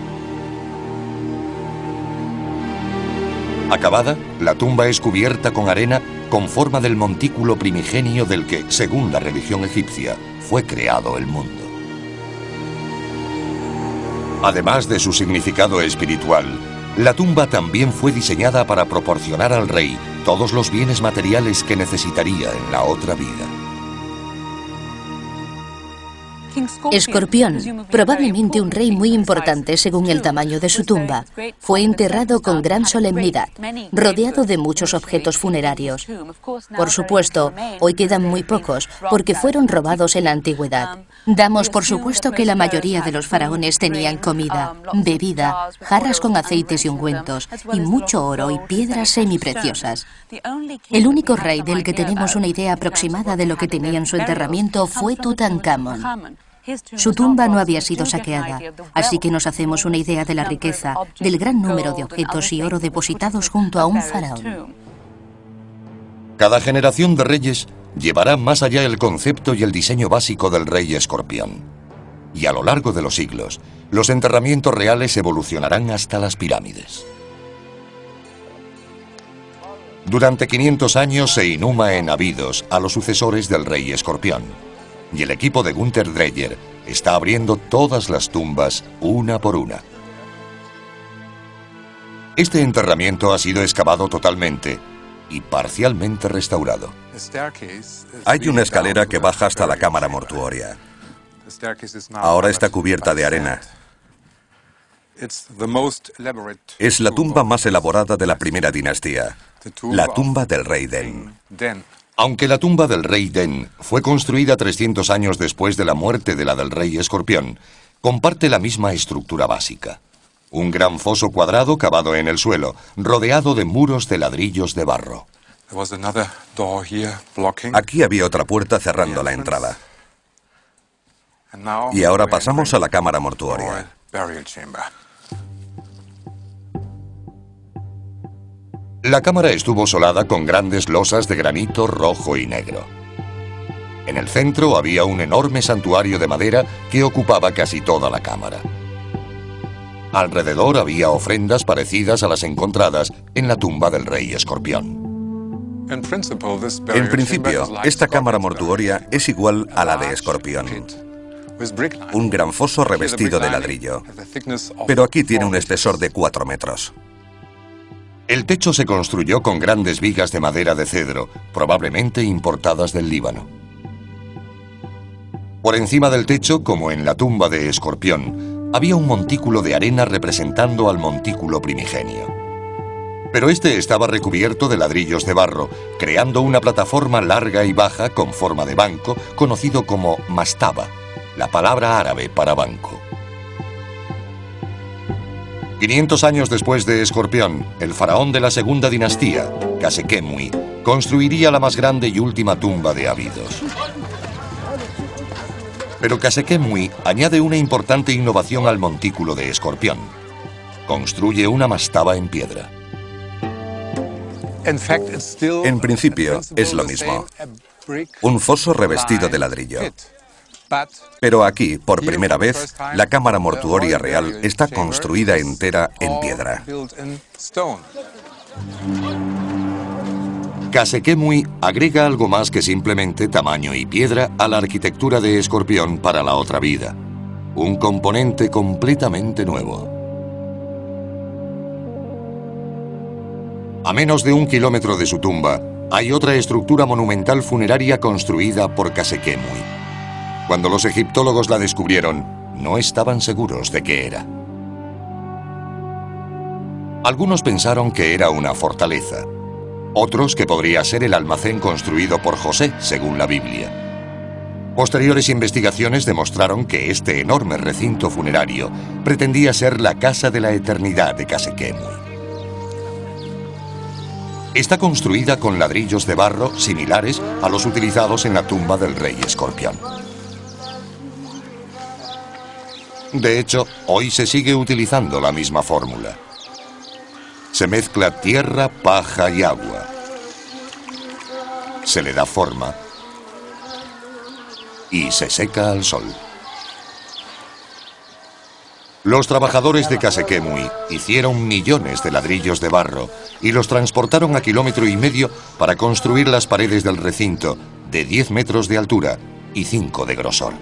Acabada, la tumba es cubierta con arena con forma del montículo primigenio del que, según la religión egipcia, fue creado el mundo. Además de su significado espiritual, la tumba también fue diseñada para proporcionar al rey todos los bienes materiales que necesitaría en la otra vida. Escorpión, probablemente un rey muy importante según el tamaño de su tumba, fue enterrado con gran solemnidad, rodeado de muchos objetos funerarios. Por supuesto, hoy quedan muy pocos, porque fueron robados en la antigüedad. Damos por supuesto que la mayoría de los faraones tenían comida, bebida, jarras con aceites y ungüentos, y mucho oro y piedras semipreciosas. El único rey del que tenemos una idea aproximada de lo que tenía en su enterramiento fue Tutankamón. Su tumba no había sido saqueada, así que nos hacemos una idea de la riqueza, del gran número de objetos y oro depositados junto a un faraón. Cada generación de reyes llevará más allá el concepto y el diseño básico del rey escorpión. Y a lo largo de los siglos, los enterramientos reales evolucionarán hasta las pirámides. Durante quinientos años se inhuma en Abidos a los sucesores del rey escorpión. Y el equipo de Günther Dreyer está abriendo todas las tumbas una por una. Este enterramiento ha sido excavado totalmente y parcialmente restaurado. Hay una escalera que baja hasta la cámara mortuoria. Ahora está cubierta de arena. Es la tumba más elaborada de la primera dinastía, la tumba del rey Den. Aunque la tumba del rey Den fue construida trescientos años después de la muerte de la del rey escorpión, comparte la misma estructura básica. Un gran foso cuadrado cavado en el suelo, rodeado de muros de ladrillos de barro. Aquí había otra puerta cerrando la entrada. Y ahora pasamos a la cámara mortuoria. La cámara estuvo solada con grandes losas de granito rojo y negro. En el centro había un enorme santuario de madera que ocupaba casi toda la cámara. Alrededor había ofrendas parecidas a las encontradas en la tumba del rey escorpión. En principio, esta cámara mortuoria es igual a la de Escorpión. Un gran foso revestido de ladrillo. Pero aquí tiene un espesor de cuatro metros. El techo se construyó con grandes vigas de madera de cedro, probablemente importadas del Líbano. Por encima del techo, como en la tumba de Escorpión, había un montículo de arena representando al montículo primigenio. Pero este estaba recubierto de ladrillos de barro, creando una plataforma larga y baja con forma de banco, conocido como mastaba, la palabra árabe para banco. quinientos años después de Escorpión, el faraón de la segunda dinastía, Khase-Khemui, construiría la más grande y última tumba de Abidos. Pero Khase-Khemui añade una importante innovación al montículo de Escorpión. Construye una mastaba en piedra. En principio, es lo mismo. Un foso revestido de ladrillo. Pero aquí, por primera vez, la cámara mortuoria real está construida entera en piedra. Khase-Khemui agrega algo más que simplemente tamaño y piedra a la arquitectura de Escorpión para la otra vida. Un componente completamente nuevo. A menos de un kilómetro de su tumba, hay otra estructura monumental funeraria construida por Khase-Khemui. Cuando los egiptólogos la descubrieron, no estaban seguros de qué era. Algunos pensaron que era una fortaleza, otros que podría ser el almacén construido por José, según la Biblia. Posteriores investigaciones demostraron que este enorme recinto funerario pretendía ser la casa de la eternidad de Khase-Khemui. Está construida con ladrillos de barro similares a los utilizados en la tumba del rey Escorpión. De hecho, hoy se sigue utilizando la misma fórmula. Se mezcla tierra, paja y agua. Se le da forma y se seca al sol. Los trabajadores de Khase-Khemui hicieron millones de ladrillos de barro y los transportaron a kilómetro y medio para construir las paredes del recinto, de diez metros de altura y cinco de grosor.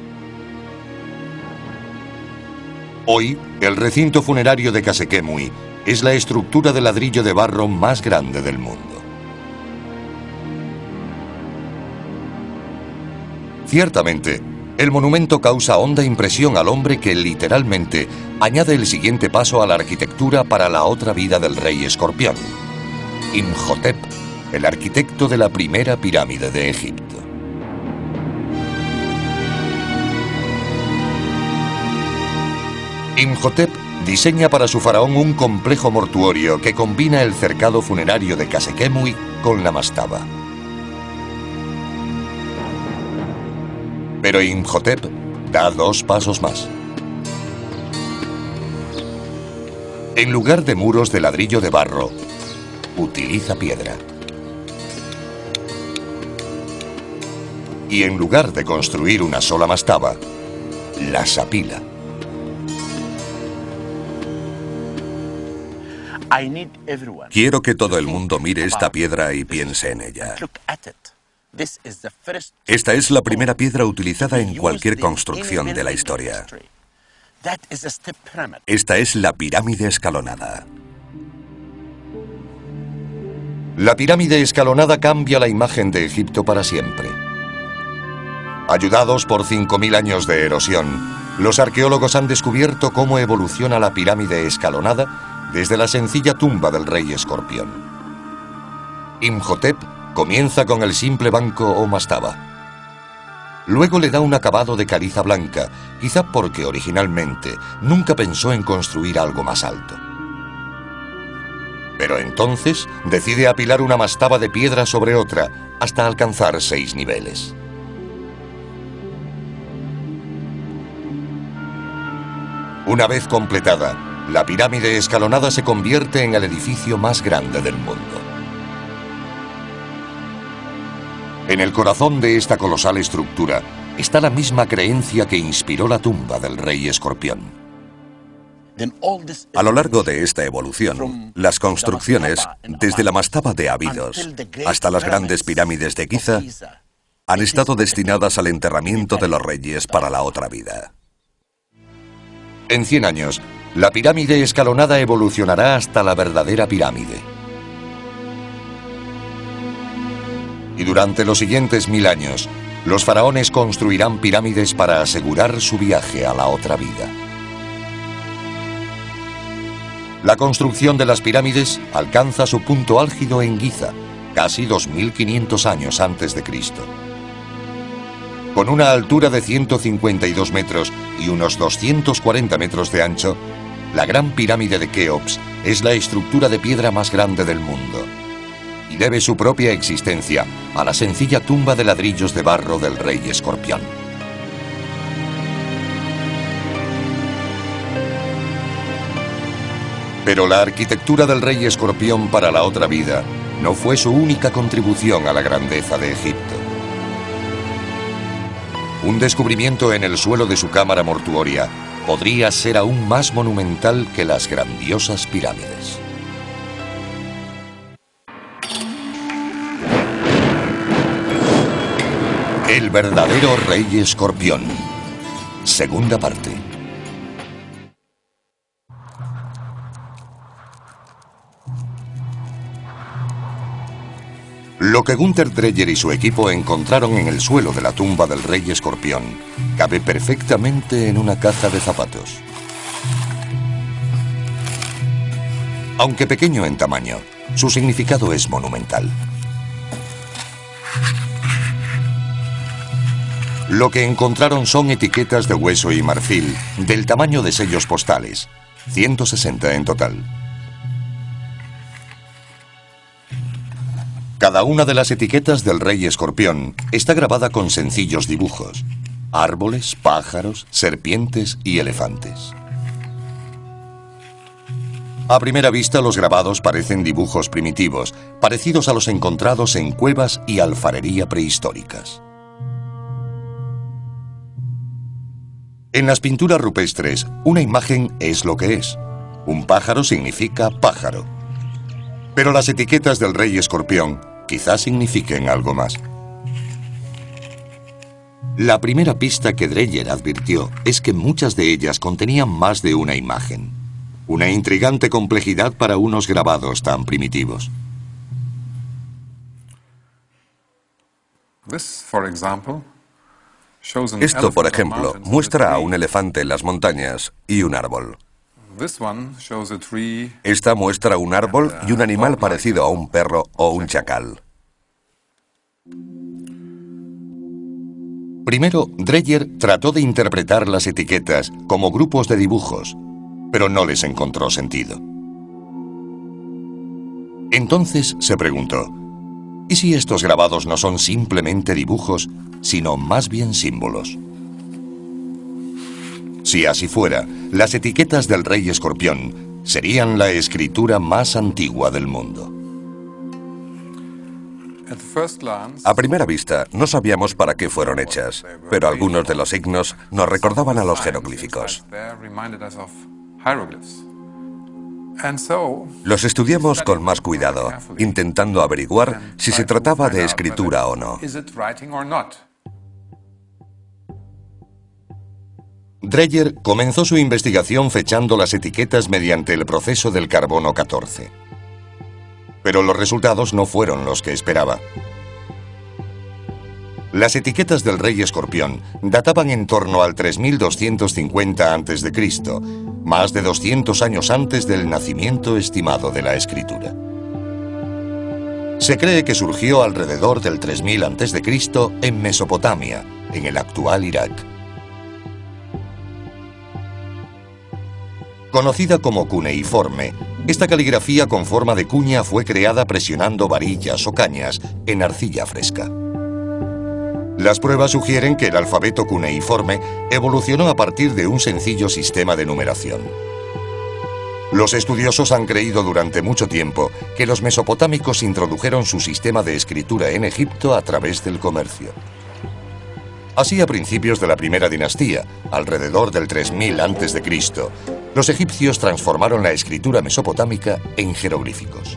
Hoy, el recinto funerario de Khase-Khemui es la estructura de ladrillo de barro más grande del mundo. Ciertamente, El monumento causa honda impresión al hombre que literalmente añade el siguiente paso a la arquitectura para la otra vida del rey escorpión: Imhotep, el arquitecto de la primera pirámide de Egipto. Imhotep diseña para su faraón un complejo mortuorio que combina el cercado funerario de Casequemui con la mastaba. Pero Imhotep da dos pasos más. En lugar de muros de ladrillo de barro, utiliza piedra. Y en lugar de construir una sola mastaba, las apila. Quiero que todo el mundo mire esta piedra y piense en ella. Esta es la primera piedra utilizada en cualquier construcción de la historia. Esta es la pirámide escalonada. La pirámide escalonada cambia la imagen de Egipto para siempre. Ayudados por cinco mil años de erosión, los arqueólogos han descubierto cómo evoluciona la pirámide escalonada desde la sencilla tumba del rey escorpión. Imhotep comienza con el simple banco o mastaba. Luego le da un acabado de caliza blanca, quizá porque originalmente nunca pensó en construir algo más alto. Pero entonces decide apilar una mastaba de piedra sobre otra hasta alcanzar seis niveles. Una vez completada, la pirámide escalonada se convierte en el edificio más grande del mundo. En el corazón de esta colosal estructura está la misma creencia que inspiró la tumba del rey escorpión. A lo largo de esta evolución, las construcciones, desde la mastaba de Abidos hasta las grandes pirámides de Giza, han estado destinadas al enterramiento de los reyes para la otra vida. En cien años, la pirámide escalonada evolucionará hasta la verdadera pirámide. Y durante los siguientes mil años, los faraones construirán pirámides para asegurar su viaje a la otra vida. La construcción de las pirámides alcanza su punto álgido en Giza, casi dos mil quinientos años antes de Cristo. Con una altura de ciento cincuenta y dos metros y unos doscientos cuarenta metros de ancho, la Gran Pirámide de Keops es la estructura de piedra más grande del mundo y debe su propia existencia a la sencilla tumba de ladrillos de barro del rey escorpión. Pero la arquitectura del rey escorpión para la otra vida no fue su única contribución a la grandeza de Egipto. Un descubrimiento en el suelo de su cámara mortuoria podría ser aún más monumental que las grandiosas pirámides. El verdadero rey escorpión. Segunda parte. Lo que Gunther Dreyer y su equipo encontraron en el suelo de la tumba del rey escorpión cabe perfectamente en una caja de zapatos. Aunque pequeño en tamaño, su significado es monumental. Lo que encontraron son etiquetas de hueso y marfil del tamaño de sellos postales, ciento sesenta en total. Cada una de las etiquetas del rey escorpión está grabada con sencillos dibujos: árboles, pájaros, serpientes y elefantes. A primera vista, los grabados parecen dibujos primitivos, parecidos a los encontrados en cuevas y alfarería prehistóricas. En las pinturas rupestres, una imagen es lo que es. Un pájaro significa pájaro. Pero las etiquetas del rey escorpión quizás signifiquen algo más. La primera pista que Dreyer advirtió es que muchas de ellas contenían más de una imagen. Una intrigante complejidad para unos grabados tan primitivos. This, for example, Esto, por ejemplo, muestra a un elefante en las montañas y un árbol. Esta muestra un árbol y un animal parecido a un perro o un chacal. Primero, Dreyer trató de interpretar las etiquetas como grupos de dibujos, pero no les encontró sentido. Entonces se preguntó, ¿y si estos grabados no son simplemente dibujos, sino más bien símbolos? Si así fuera, las etiquetas del Rey Escorpión serían la escritura más antigua del mundo. A primera vista, no sabíamos para qué fueron hechas, pero algunos de los signos nos recordaban a los jeroglíficos. Los estudiamos con más cuidado, intentando averiguar si se trataba de escritura o no. Dreyer comenzó su investigación fechando las etiquetas mediante el proceso del carbono catorce. Pero los resultados no fueron los que esperaba. Las etiquetas del Rey Escorpión databan en torno al tres mil doscientos cincuenta antes de Cristo, más de doscientos años antes del nacimiento estimado de la escritura. Se cree que surgió alrededor del tres mil antes de Cristo en Mesopotamia, en el actual Irak. Conocida como cuneiforme, esta caligrafía con forma de cuña fue creada presionando varillas o cañas en arcilla fresca. Las pruebas sugieren que el alfabeto cuneiforme evolucionó a partir de un sencillo sistema de numeración. Los estudiosos han creído durante mucho tiempo que los mesopotámicos introdujeron su sistema de escritura en Egipto a través del comercio. Así, a principios de la primera dinastía, alrededor del tres mil antes de Cristo, los egipcios transformaron la escritura mesopotámica en jeroglíficos.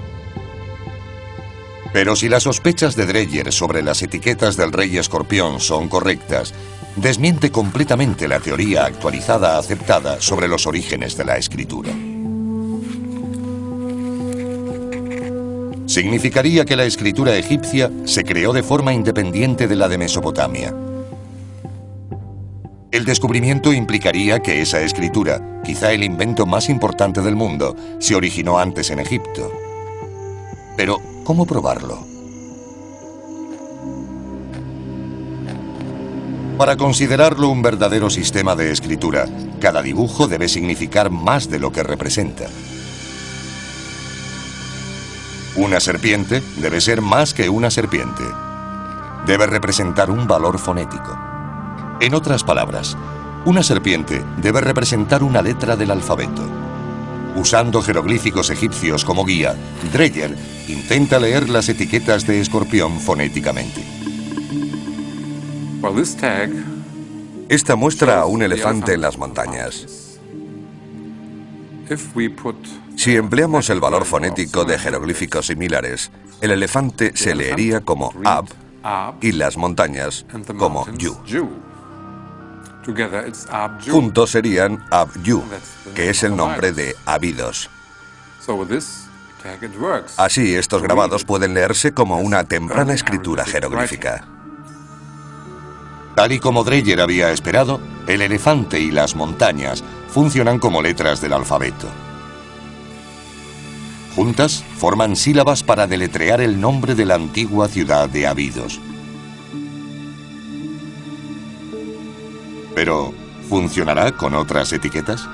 Pero si las sospechas de Dreyer sobre las etiquetas del Rey Escorpión son correctas, desmiente completamente la teoría actualizada aceptada sobre los orígenes de la escritura. Significaría que la escritura egipcia se creó de forma independiente de la de Mesopotamia. El descubrimiento implicaría que esa escritura, quizá el invento más importante del mundo, se originó antes en Egipto. Pero, ¿cómo probarlo? Para considerarlo un verdadero sistema de escritura, cada dibujo debe significar más de lo que representa. Una serpiente debe ser más que una serpiente. Debe representar un valor fonético. En otras palabras, una serpiente debe representar una letra del alfabeto. Usando jeroglíficos egipcios como guía, Dreyer intenta leer las etiquetas de escorpión fonéticamente. Esta muestra a un elefante en las montañas. Si empleamos el valor fonético de jeroglíficos similares, el elefante se leería como Ab y las montañas como Yu. Juntos serían Ab-Yu, que es el nombre de Abidos. Así, estos grabados pueden leerse como una temprana escritura jeroglífica. Tal y como Dreyer había esperado, el elefante y las montañas funcionan como letras del alfabeto. Juntas, forman sílabas para deletrear el nombre de la antigua ciudad de Abidos. Pero, ¿funcionará con otras etiquetas?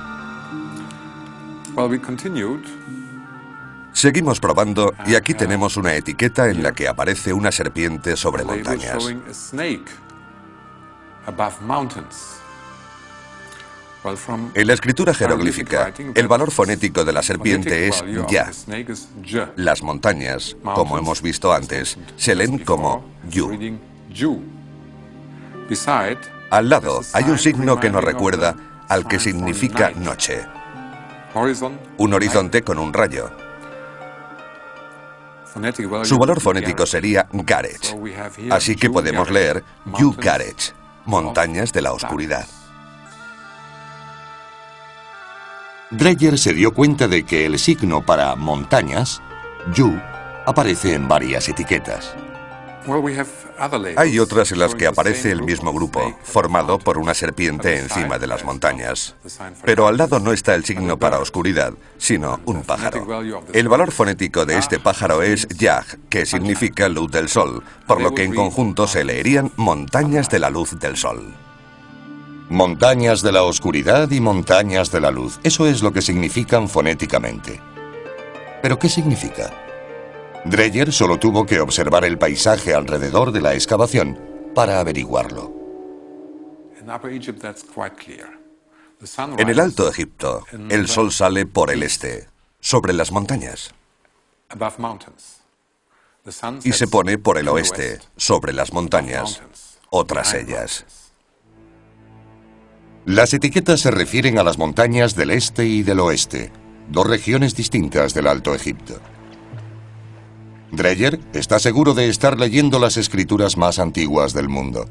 Seguimos probando y aquí tenemos una etiqueta en la que aparece una serpiente sobre montañas. En la escritura jeroglífica, el valor fonético de la serpiente es Ya. Las montañas, como hemos visto antes, se leen como Yu. Al lado hay un signo que nos recuerda al que significa noche. Un horizonte con un rayo. Su valor fonético sería Garech. Así que podemos leer Yu Garech, montañas de la oscuridad. Dreyer se dio cuenta de que el signo para montañas, Yu, aparece en varias etiquetas. Hay otras en las que aparece el mismo grupo, formado por una serpiente encima de las montañas. Pero al lado no está el signo para oscuridad, sino un pájaro. El valor fonético de este pájaro es Yag, que significa luz del sol, por lo que en conjunto se leerían montañas de la luz del sol. Montañas de la oscuridad y montañas de la luz. Eso es lo que significan fonéticamente. ¿Pero qué significa? Dreyer solo tuvo que observar el paisaje alrededor de la excavación para averiguarlo. En el Alto Egipto, el sol sale por el este, sobre las montañas, y se pone por el oeste, sobre las montañas, o tras ellas. Las etiquetas se refieren a las montañas del este y del oeste, dos regiones distintas del Alto Egipto. Dreyer está seguro de estar leyendo las escrituras más antiguas del mundo.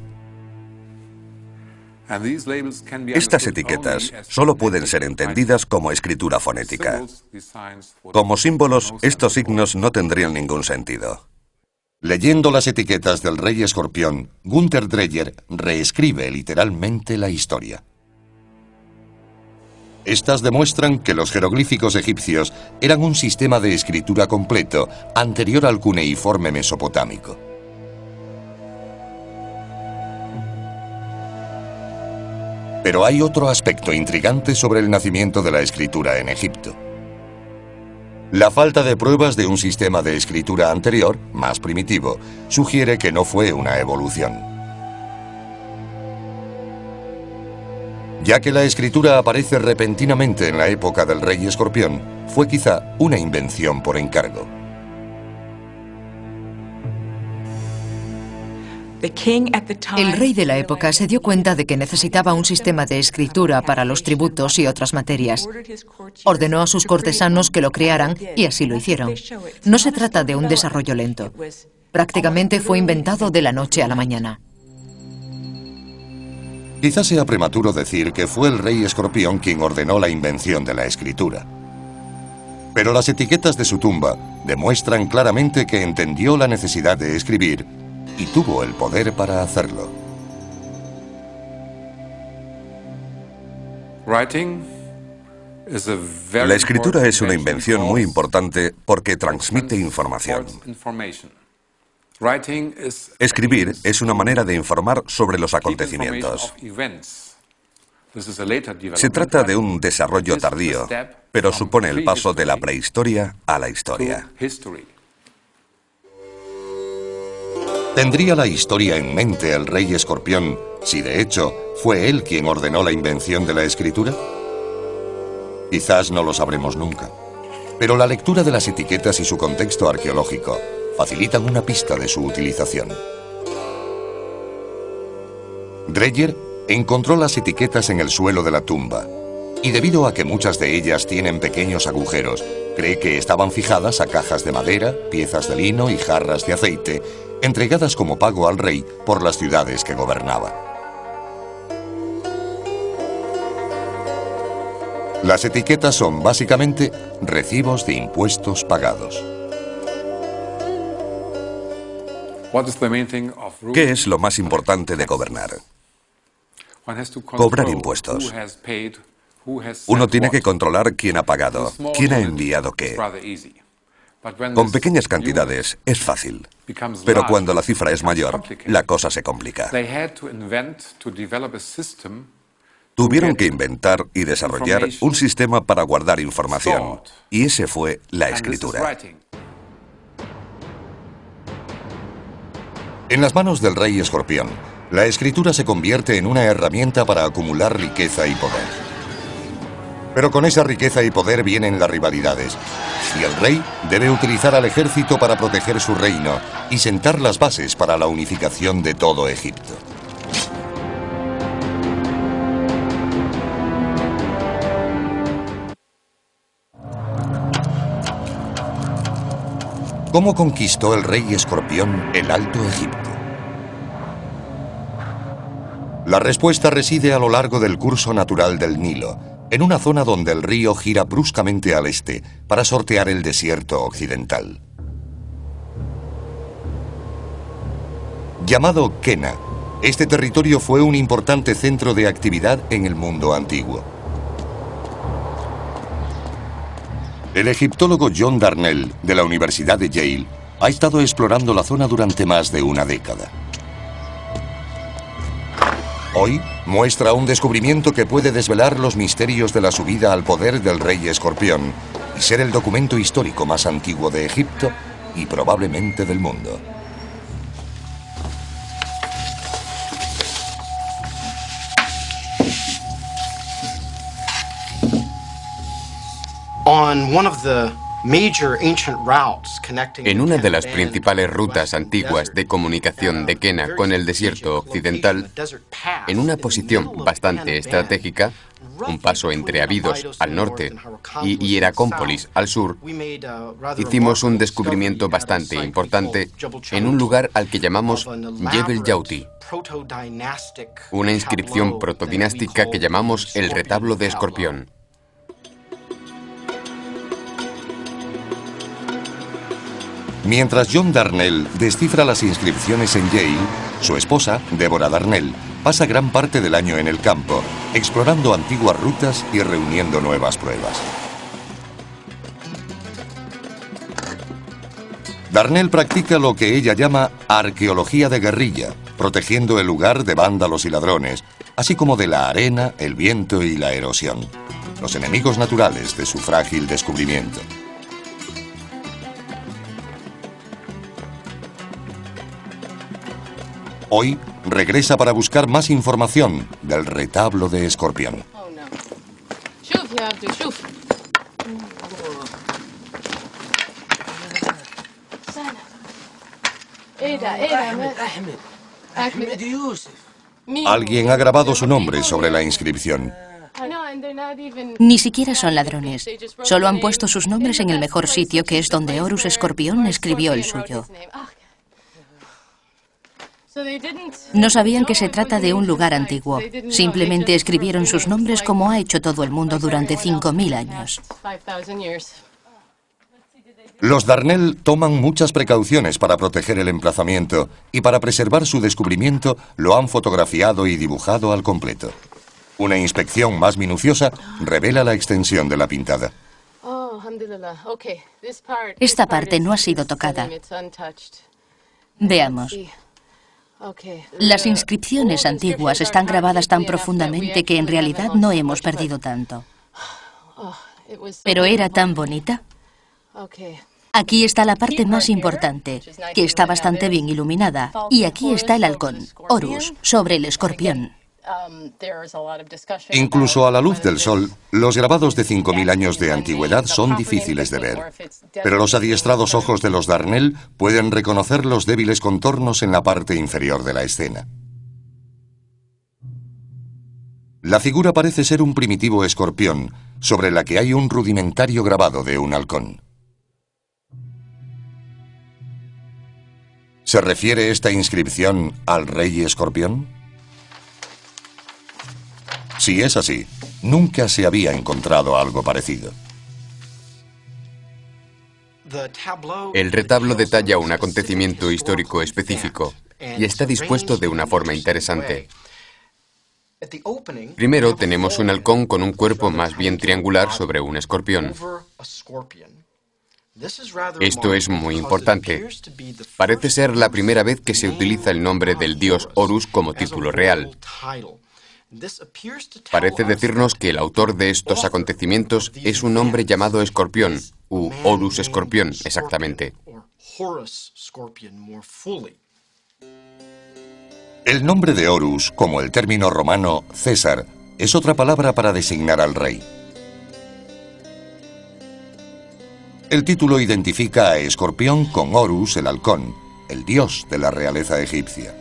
Estas etiquetas solo pueden ser entendidas como escritura fonética. Como símbolos, estos signos no tendrían ningún sentido. Leyendo las etiquetas del rey escorpión, Gunther Dreyer reescribe literalmente la historia. Estas demuestran que los jeroglíficos egipcios eran un sistema de escritura completo anterior al cuneiforme mesopotámico. Pero hay otro aspecto intrigante sobre el nacimiento de la escritura en Egipto. La falta de pruebas de un sistema de escritura anterior, más primitivo, sugiere que no fue una evolución. Ya que la escritura aparece repentinamente en la época del rey escorpión, fue quizá una invención por encargo. El rey de la época se dio cuenta de que necesitaba un sistema de escritura para los tributos y otras materias. Ordenó a sus cortesanos que lo crearan y así lo hicieron. No se trata de un desarrollo lento. Prácticamente fue inventado de la noche a la mañana. Quizás sea prematuro decir que fue el rey escorpión quien ordenó la invención de la escritura. Pero las etiquetas de su tumba demuestran claramente que entendió la necesidad de escribir y tuvo el poder para hacerlo. La escritura es una invención muy importante porque transmite información. Escribir es una manera de informar sobre los acontecimientos. Se trata de un desarrollo tardío, pero supone el paso de la prehistoria a la historia. ¿Tendría la historia en mente el rey escorpión si de hecho fue él quien ordenó la invención de la escritura? Quizás no lo sabremos nunca, pero la lectura de las etiquetas y su contexto arqueológico facilitan una pista de su utilización. Dreyer encontró las etiquetas en el suelo de la tumba y debido a que muchas de ellas tienen pequeños agujeros, cree que estaban fijadas a cajas de madera, piezas de lino y jarras de aceite, entregadas como pago al rey por las ciudades que gobernaba. Las etiquetas son básicamente recibos de impuestos pagados. ¿Qué es lo más importante de gobernar? Cobrar impuestos. Uno tiene que controlar quién ha pagado, quién ha enviado qué. Con pequeñas cantidades es fácil, pero cuando la cifra es mayor, la cosa se complica. Tuvieron que inventar y desarrollar un sistema para guardar información, y ese fue la escritura. En las manos del rey escorpión, la escritura se convierte en una herramienta para acumular riqueza y poder. Pero con esa riqueza y poder vienen las rivalidades, y el rey debe utilizar al ejército para proteger su reino y sentar las bases para la unificación de todo Egipto. ¿Cómo conquistó el rey escorpión el Alto Egipto? La respuesta reside a lo largo del curso natural del Nilo, en una zona donde el río gira bruscamente al este para sortear el desierto occidental. Llamado Kena, este territorio fue un importante centro de actividad en el mundo antiguo. El egiptólogo John Darnell, de la Universidad de Yale, ha estado explorando la zona durante más de una década. Hoy muestra un descubrimiento que puede desvelar los misterios de la subida al poder del rey Escorpión y ser el documento histórico más antiguo de Egipto y probablemente del mundo. En una de las principales rutas antiguas de comunicación de Kena con el desierto occidental, en una posición bastante estratégica, un paso entre Abidos al norte y Hieracómpolis al sur, hicimos un descubrimiento bastante importante en un lugar al que llamamos Jebel Yauti, una inscripción protodinástica que llamamos el retablo de Escorpión. Mientras John Darnell descifra las inscripciones en Yale, su esposa, Deborah Darnell, pasa gran parte del año en el campo, explorando antiguas rutas y reuniendo nuevas pruebas. Darnell practica lo que ella llama arqueología de guerrilla, protegiendo el lugar de vándalos y ladrones, así como de la arena, el viento y la erosión, los enemigos naturales de su frágil descubrimiento. Hoy regresa para buscar más información del retablo de Escorpión. Alguien ha grabado su nombre sobre la inscripción. Ni siquiera son ladrones. Solo han puesto sus nombres en el mejor sitio, que es donde Horus Escorpión escribió el suyo. No sabían que se trata de un lugar antiguo. Simplemente escribieron sus nombres como ha hecho todo el mundo durante cinco mil años. Los Darnell toman muchas precauciones para proteger el emplazamiento y para preservar su descubrimiento lo han fotografiado y dibujado al completo. Una inspección más minuciosa revela la extensión de la pintada. Esta parte no ha sido tocada. Veamos. Las inscripciones antiguas están grabadas tan profundamente que en realidad no hemos perdido tanto. ¿Pero era tan bonita? Aquí está la parte más importante, que está bastante bien iluminada. Y aquí está el halcón, Horus, sobre el escorpión. Incluso a la luz del sol, los grabados de cinco mil años de antigüedad son difíciles de ver. Pero los adiestrados ojos de los Darnell pueden reconocer los débiles contornos en la parte inferior de la escena. La figura parece ser un primitivo escorpión, sobre la que hay un rudimentario grabado de un halcón. ¿Se refiere esta inscripción al rey Escorpión? Si es así, nunca se había encontrado algo parecido. El retablo detalla un acontecimiento histórico específico y está dispuesto de una forma interesante. Primero tenemos un halcón con un cuerpo más bien triangular sobre un escorpión. Esto es muy importante. Parece ser la primera vez que se utiliza el nombre del dios Horus como título real. Parece decirnos que el autor de estos acontecimientos es un hombre llamado Escorpión, u Horus Escorpión, exactamente. El nombre de Horus, como el término romano César, es otra palabra para designar al rey. El título identifica a Escorpión con Horus, el halcón, el dios de la realeza egipcia.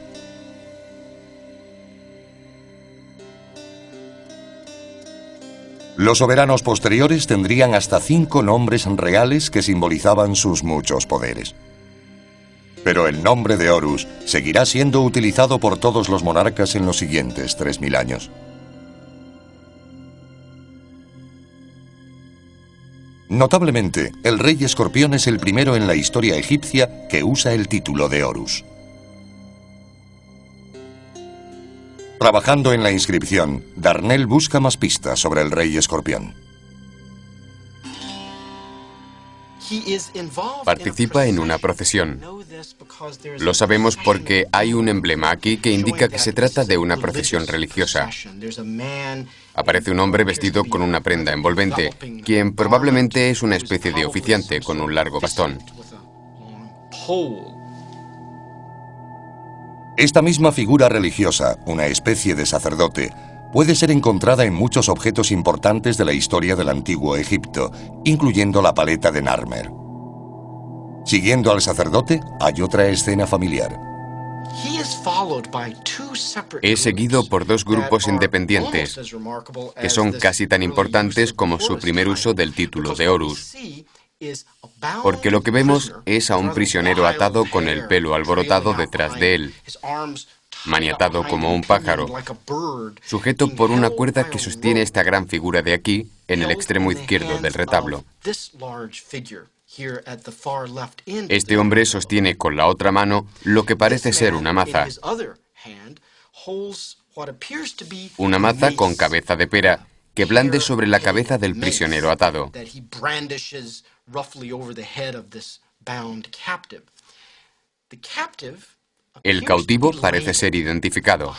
Los soberanos posteriores tendrían hasta cinco nombres reales que simbolizaban sus muchos poderes. Pero el nombre de Horus seguirá siendo utilizado por todos los monarcas en los siguientes tres mil años. Notablemente, el rey Escorpión es el primero en la historia egipcia que usa el título de Horus. Trabajando en la inscripción, Darnell busca más pistas sobre el rey escorpión. Participa en una procesión. Lo sabemos porque hay un emblema aquí que indica que se trata de una procesión religiosa. Aparece un hombre vestido con una prenda envolvente, quien probablemente es una especie de oficiante con un largo bastón. Esta misma figura religiosa, una especie de sacerdote, puede ser encontrada en muchos objetos importantes de la historia del antiguo Egipto, incluyendo la paleta de Narmer. Siguiendo al sacerdote, hay otra escena familiar. Es seguido por dos grupos independientes, que son casi tan importantes como su primer uso del título de Horus. Porque lo que vemos es a un prisionero atado con el pelo alborotado detrás de él, maniatado como un pájaro, sujeto por una cuerda que sostiene esta gran figura de aquí, en el extremo izquierdo del retablo. Este hombre sostiene con la otra mano lo que parece ser una maza. Una maza con cabeza de pera que blande sobre la cabeza del prisionero atado. El cautivo parece ser identificado.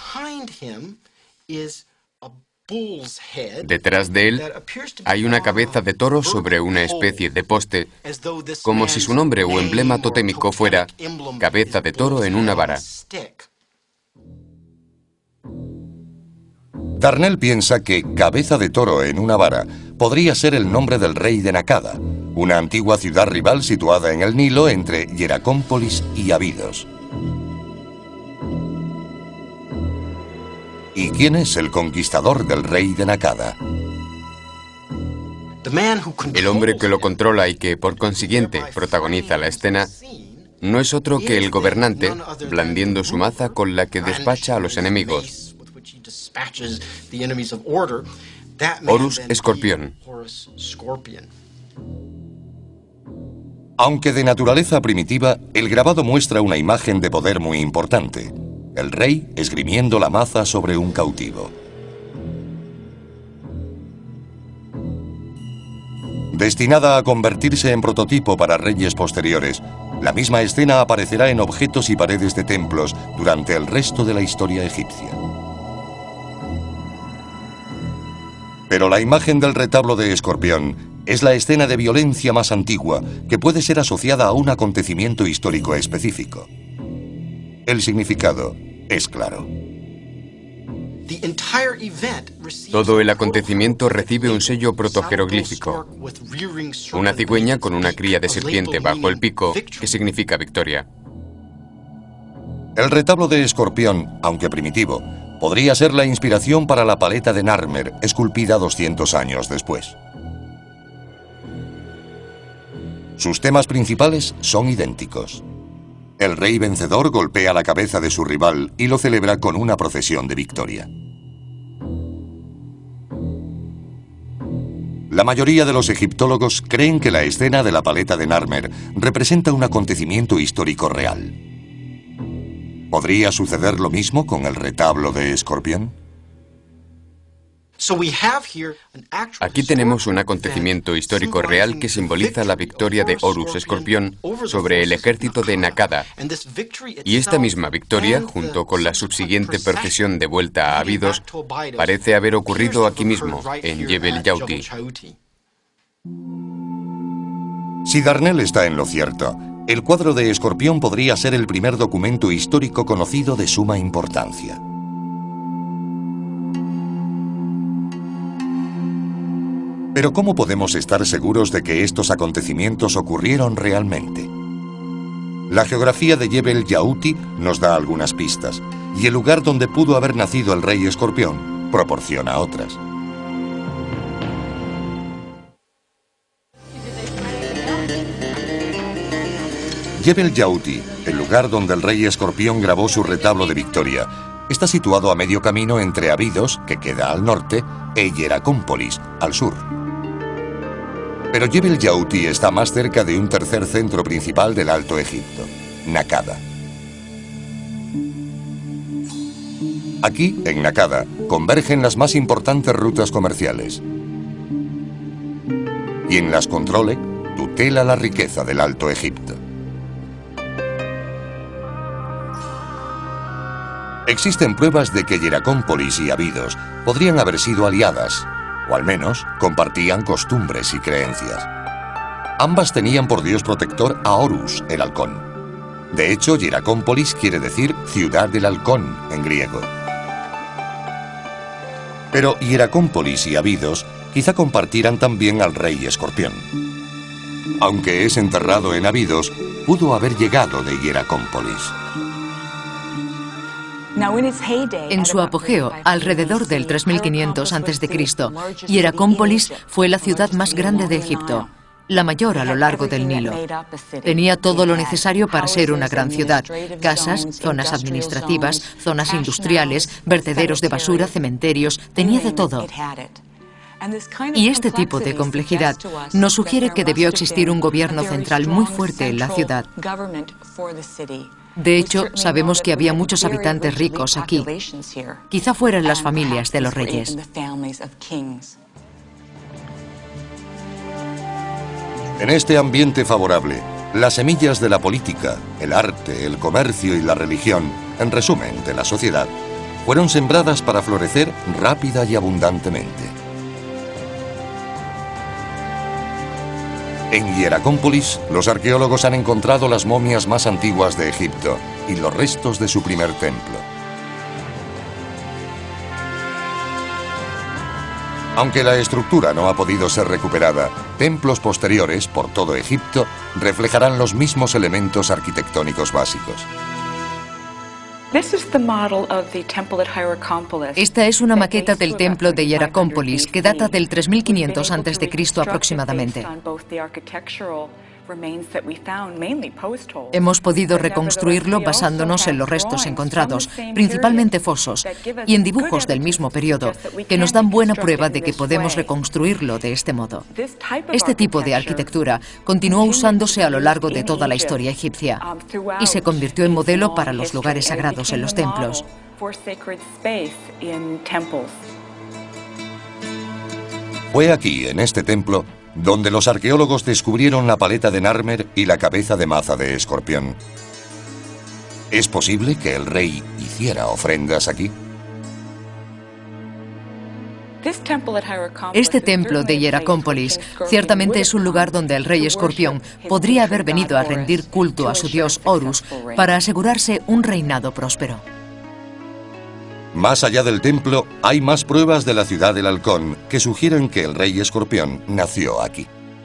Detrás de él hay una cabeza de toro sobre una especie de poste, como si su nombre o emblema totémico fuera cabeza de toro en una vara. Darnell piensa que cabeza de toro en una vara podría ser el nombre del rey de Nakada, una antigua ciudad rival situada en el Nilo entre Hieracómpolis y Abidos. ¿Y quién es el conquistador del rey de Nakada? El hombre que lo controla y que, por consiguiente, protagoniza la escena, no es otro que el gobernante, blandiendo su maza con la que despacha a los enemigos. Horus Escorpión. Aunque de naturaleza primitiva, el grabado muestra una imagen de poder muy importante: el rey esgrimiendo la maza sobre un cautivo. Destinada a convertirse en prototipo para reyes posteriores, la misma escena aparecerá en objetos y paredes de templos durante el resto de la historia egipcia. Pero la imagen del retablo de Escorpión es la escena de violencia más antigua que puede ser asociada a un acontecimiento histórico específico. El significado es claro. Todo el acontecimiento recibe un sello protojeroglífico, una cigüeña con una cría de serpiente bajo el pico, que significa victoria. El retablo de Escorpión, aunque primitivo, podría ser la inspiración para la paleta de Narmer, esculpida doscientos años después. Sus temas principales son idénticos. El rey vencedor golpea la cabeza de su rival y lo celebra con una procesión de victoria. La mayoría de los egiptólogos creen que la escena de la paleta de Narmer representa un acontecimiento histórico real. ¿Podría suceder lo mismo con el retablo de Escorpión? Aquí tenemos un acontecimiento histórico real que simboliza la victoria de Horus Escorpión sobre el ejército de Nakada. Y esta misma victoria, junto con la subsiguiente procesión de vuelta a Abidos, parece haber ocurrido aquí mismo, en Jebel Yauti. Si Darnell está en lo cierto, el cuadro de Escorpión podría ser el primer documento histórico conocido de suma importancia. Pero ¿cómo podemos estar seguros de que estos acontecimientos ocurrieron realmente? La geografía de Jebel Yauti nos da algunas pistas, y el lugar donde pudo haber nacido el rey Escorpión proporciona otras. Jebel Yauti, el lugar donde el rey Escorpión grabó su retablo de victoria, está situado a medio camino entre Abidos, que queda al norte, e Hieracómpolis, al sur. Pero Jebel Yauti está más cerca de un tercer centro principal del Alto Egipto, Nakada. Aquí, en Nakada, convergen las más importantes rutas comerciales. Y en las controle, tutela la riqueza del Alto Egipto. Existen pruebas de que Hieracómpolis y Abidos podrían haber sido aliadas, o al menos compartían costumbres y creencias. Ambas tenían por dios protector a Horus, el halcón. De hecho, Hieracómpolis quiere decir ciudad del halcón en griego. Pero Hieracómpolis y Abidos quizá compartieran también al rey escorpión. Aunque es enterrado en Abidos, pudo haber llegado de Hieracómpolis. En su apogeo, alrededor del tres mil quinientos antes de Cristo, Hieracómpolis fue la ciudad más grande de Egipto, la mayor a lo largo del Nilo. Tenía todo lo necesario para ser una gran ciudad: casas, zonas administrativas, zonas industriales, vertederos de basura, cementerios, tenía de todo. Y este tipo de complejidad nos sugiere que debió existir un gobierno central muy fuerte en la ciudad. De hecho, sabemos que había muchos habitantes ricos aquí. Quizá fueran las familias de los reyes. En este ambiente favorable, las semillas de la política, el arte, el comercio y la religión, en resumen, de la sociedad, fueron sembradas para florecer rápida y abundantemente. En Hieracómpolis, los arqueólogos han encontrado las momias más antiguas de Egipto y los restos de su primer templo. Aunque la estructura no ha podido ser recuperada, templos posteriores por todo Egipto reflejarán los mismos elementos arquitectónicos básicos. Esta es una maqueta del templo de Hieracómpolis que data del tres mil quinientos antes de Cristo aproximadamente. Hemos podido reconstruirlo basándonos en los restos encontrados, principalmente fosos, y en dibujos del mismo periodo, que nos dan buena prueba de que podemos reconstruirlo de este modo. Este tipo de arquitectura continuó usándose a lo largo de toda la historia egipcia y se convirtió en modelo para los lugares sagrados en los templos. Fue aquí, en este templo, donde los arqueólogos descubrieron la paleta de Narmer y la cabeza de maza de escorpión. ¿Es posible que el rey hiciera ofrendas aquí? Este templo de Hieracómpolis ciertamente es un lugar donde el rey escorpión podría haber venido a rendir culto a su dios Horus para asegurarse un reinado próspero. Más allá del templo, hay más pruebas de la ciudad del halcón que sugieren que el rey escorpión nació aquí.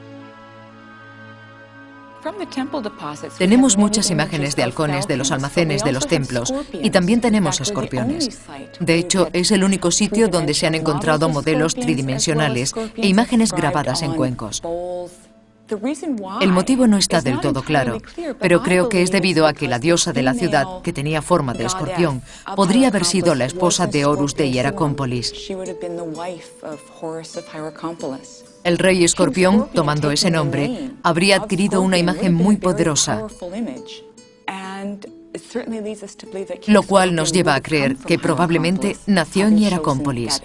Tenemos muchas imágenes de halcones de los almacenes de los templos y también tenemos escorpiones. De hecho, es el único sitio donde se han encontrado modelos tridimensionales e imágenes grabadas en cuencos. El motivo no está del todo claro, pero creo que es debido a que la diosa de la ciudad, que tenía forma de escorpión, podría haber sido la esposa de Horus de Hieracómpolis. El rey escorpión, tomando ese nombre, habría adquirido una imagen muy poderosa, lo cual nos lleva a creer que probablemente nació en Hieracómpolis.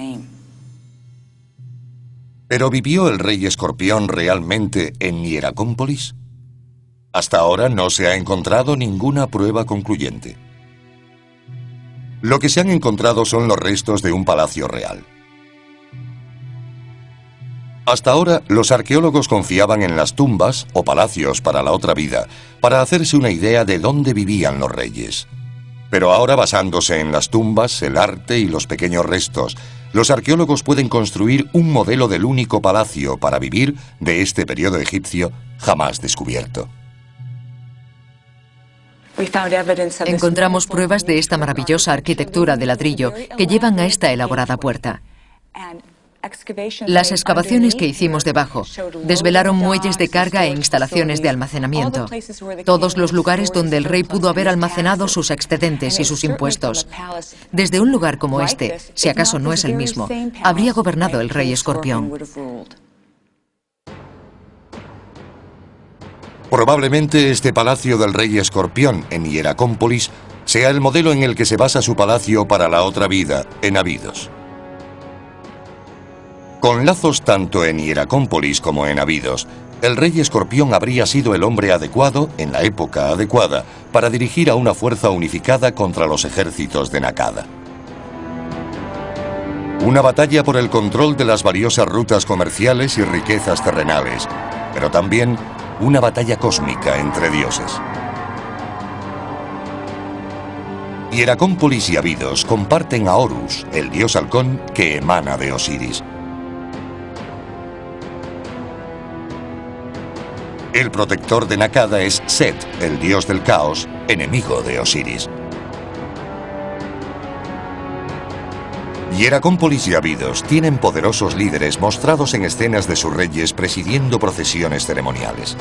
¿Pero vivió el rey escorpión realmente en Hieracómpolis? Hasta ahora no se ha encontrado ninguna prueba concluyente. Lo que se han encontrado son los restos de un palacio real. Hasta ahora, los arqueólogos confiaban en las tumbas o palacios para la otra vida para hacerse una idea de dónde vivían los reyes. Pero ahora, basándose en las tumbas, el arte y los pequeños restos, los arqueólogos pueden construir un modelo del único palacio para vivir de este periodo egipcio jamás descubierto. Encontramos pruebas de esta maravillosa arquitectura de ladrillo que llevan a esta elaborada puerta. Las excavaciones que hicimos debajo desvelaron muelles de carga e instalaciones de almacenamiento, todos los lugares donde el rey pudo haber almacenado sus excedentes y sus impuestos. Desde un lugar como este, si acaso no es el mismo, habría gobernado el rey escorpión. Probablemente este palacio del rey escorpión en Hieracómpolis sea el modelo en el que se basa su palacio para la otra vida, en Abidos. Con lazos tanto en Hieracómpolis como en Abidos, el rey Escorpión habría sido el hombre adecuado, en la época adecuada, para dirigir a una fuerza unificada contra los ejércitos de Nakada. Una batalla por el control de las valiosas rutas comerciales y riquezas terrenales, pero también una batalla cósmica entre dioses. Hieracómpolis y Abidos comparten a Horus, el dios halcón que emana de Osiris. El protector de Nakada es Set, el dios del caos, enemigo de Osiris. Hieracómpolis y Abidos tienen poderosos líderes mostrados en escenas de sus reyes presidiendo procesiones ceremoniales.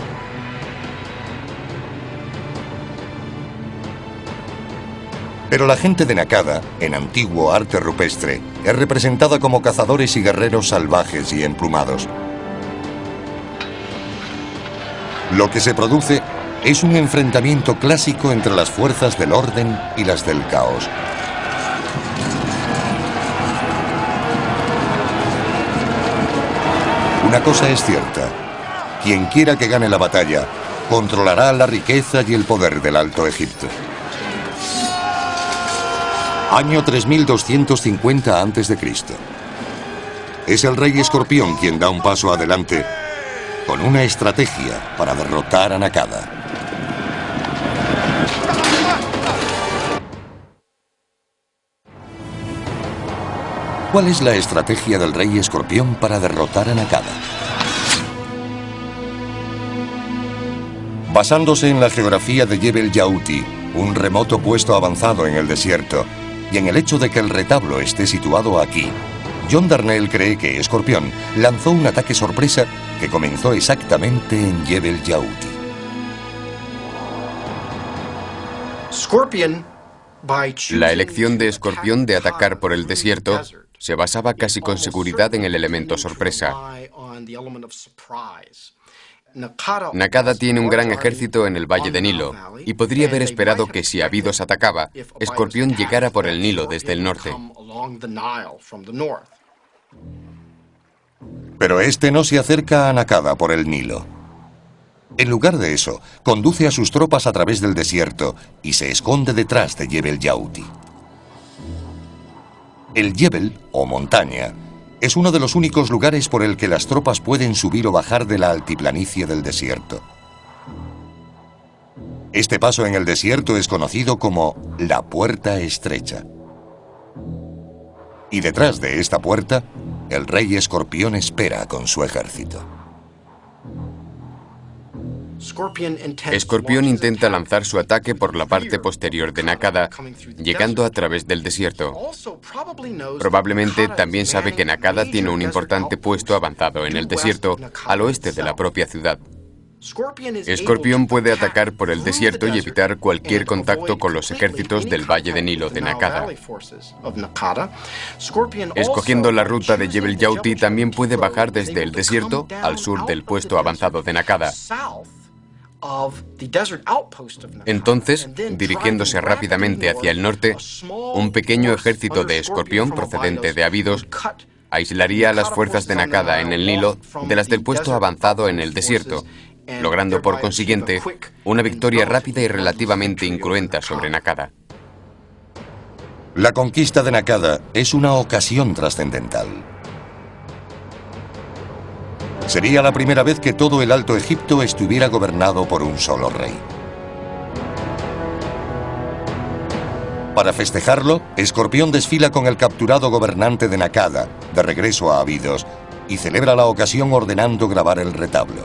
Pero la gente de Nakada, en antiguo arte rupestre, es representada como cazadores y guerreros salvajes y emplumados. Lo que se produce es un enfrentamiento clásico entre las fuerzas del orden y las del caos. Una cosa es cierta: quien quiera que gane la batalla, controlará la riqueza y el poder del Alto Egipto. Año tres mil doscientos cincuenta antes de Cristo. Es el rey Escorpión quien da un paso adelante con una estrategia para derrotar a Nakada. ¿Cuál es la estrategia del rey Escorpión para derrotar a Nakada? Basándose en la geografía de Jebel Yauti, un remoto puesto avanzado en el desierto, y en el hecho de que el retablo esté situado aquí, John Darnell cree que Escorpión lanzó un ataque sorpresa que comenzó exactamente en Jebel Yauti. La elección de Escorpión de atacar por el desierto se basaba casi con seguridad en el elemento sorpresa. Nakada tiene un gran ejército en el Valle de Nilo y podría haber esperado que si Abidos atacaba, Escorpión llegara por el Nilo desde el norte. Pero este no se acerca a Nakada por el Nilo. En lugar de eso, conduce a sus tropas a través del desierto y se esconde detrás de Jebel Yauti. El Jebel, o montaña, es uno de los únicos lugares por el que las tropas pueden subir o bajar de la altiplanicie del desierto. Este paso en el desierto es conocido como la Puerta Estrecha. Y detrás de esta puerta, el rey Escorpión espera con su ejército. Escorpión intenta lanzar su ataque por la parte posterior de Nakada, llegando a través del desierto. Probablemente también sabe que Nakada tiene un importante puesto avanzado en el desierto, al oeste de la propia ciudad. Escorpión puede atacar por el desierto y evitar cualquier contacto con los ejércitos del Valle de Nilo de Nakada. Escogiendo la ruta de Jebel Yauti, también puede bajar desde el desierto al sur del puesto avanzado de Nakada. Entonces, dirigiéndose rápidamente hacia el norte, un pequeño ejército de Escorpión procedente de Abidos aislaría a las fuerzas de Nakada en el Nilo de las del puesto avanzado en el desierto, logrando por consiguiente una victoria rápida y relativamente incruenta sobre Nakada. La conquista de Nakada es una ocasión trascendental. Sería la primera vez que todo el Alto Egipto estuviera gobernado por un solo rey. Para festejarlo, Escorpión desfila con el capturado gobernante de Nakada, de regreso a Abidos, y celebra la ocasión ordenando grabar el retablo.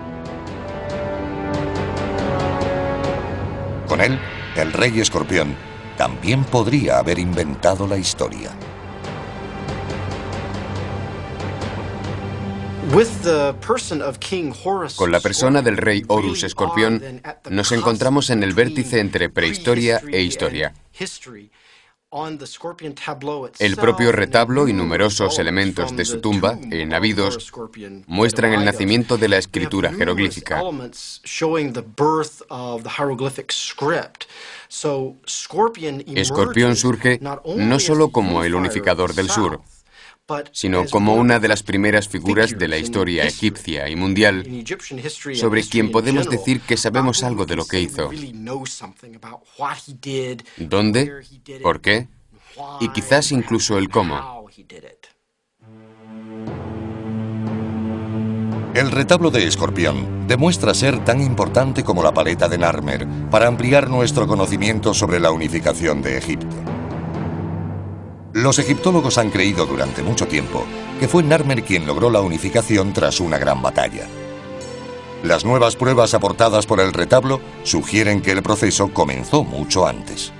Con él, el rey Escorpión también podría haber inventado la historia. Con la persona del rey Horus Escorpión, nos encontramos en el vértice entre prehistoria e historia. El propio retablo y numerosos elementos de su tumba, en Abidos, muestran el nacimiento de la escritura jeroglífica. Escorpión surge no solo como el unificador del sur, sino como una de las primeras figuras de la historia egipcia y mundial, sobre quien podemos decir que sabemos algo de lo que hizo, dónde, por qué, y quizás incluso el cómo. El retablo de Escorpión demuestra ser tan importante como la paleta de Narmer para ampliar nuestro conocimiento sobre la unificación de Egipto. Los egiptólogos han creído durante mucho tiempo que fue Narmer quien logró la unificación tras una gran batalla. Las nuevas pruebas aportadas por el retablo sugieren que el proceso comenzó mucho antes.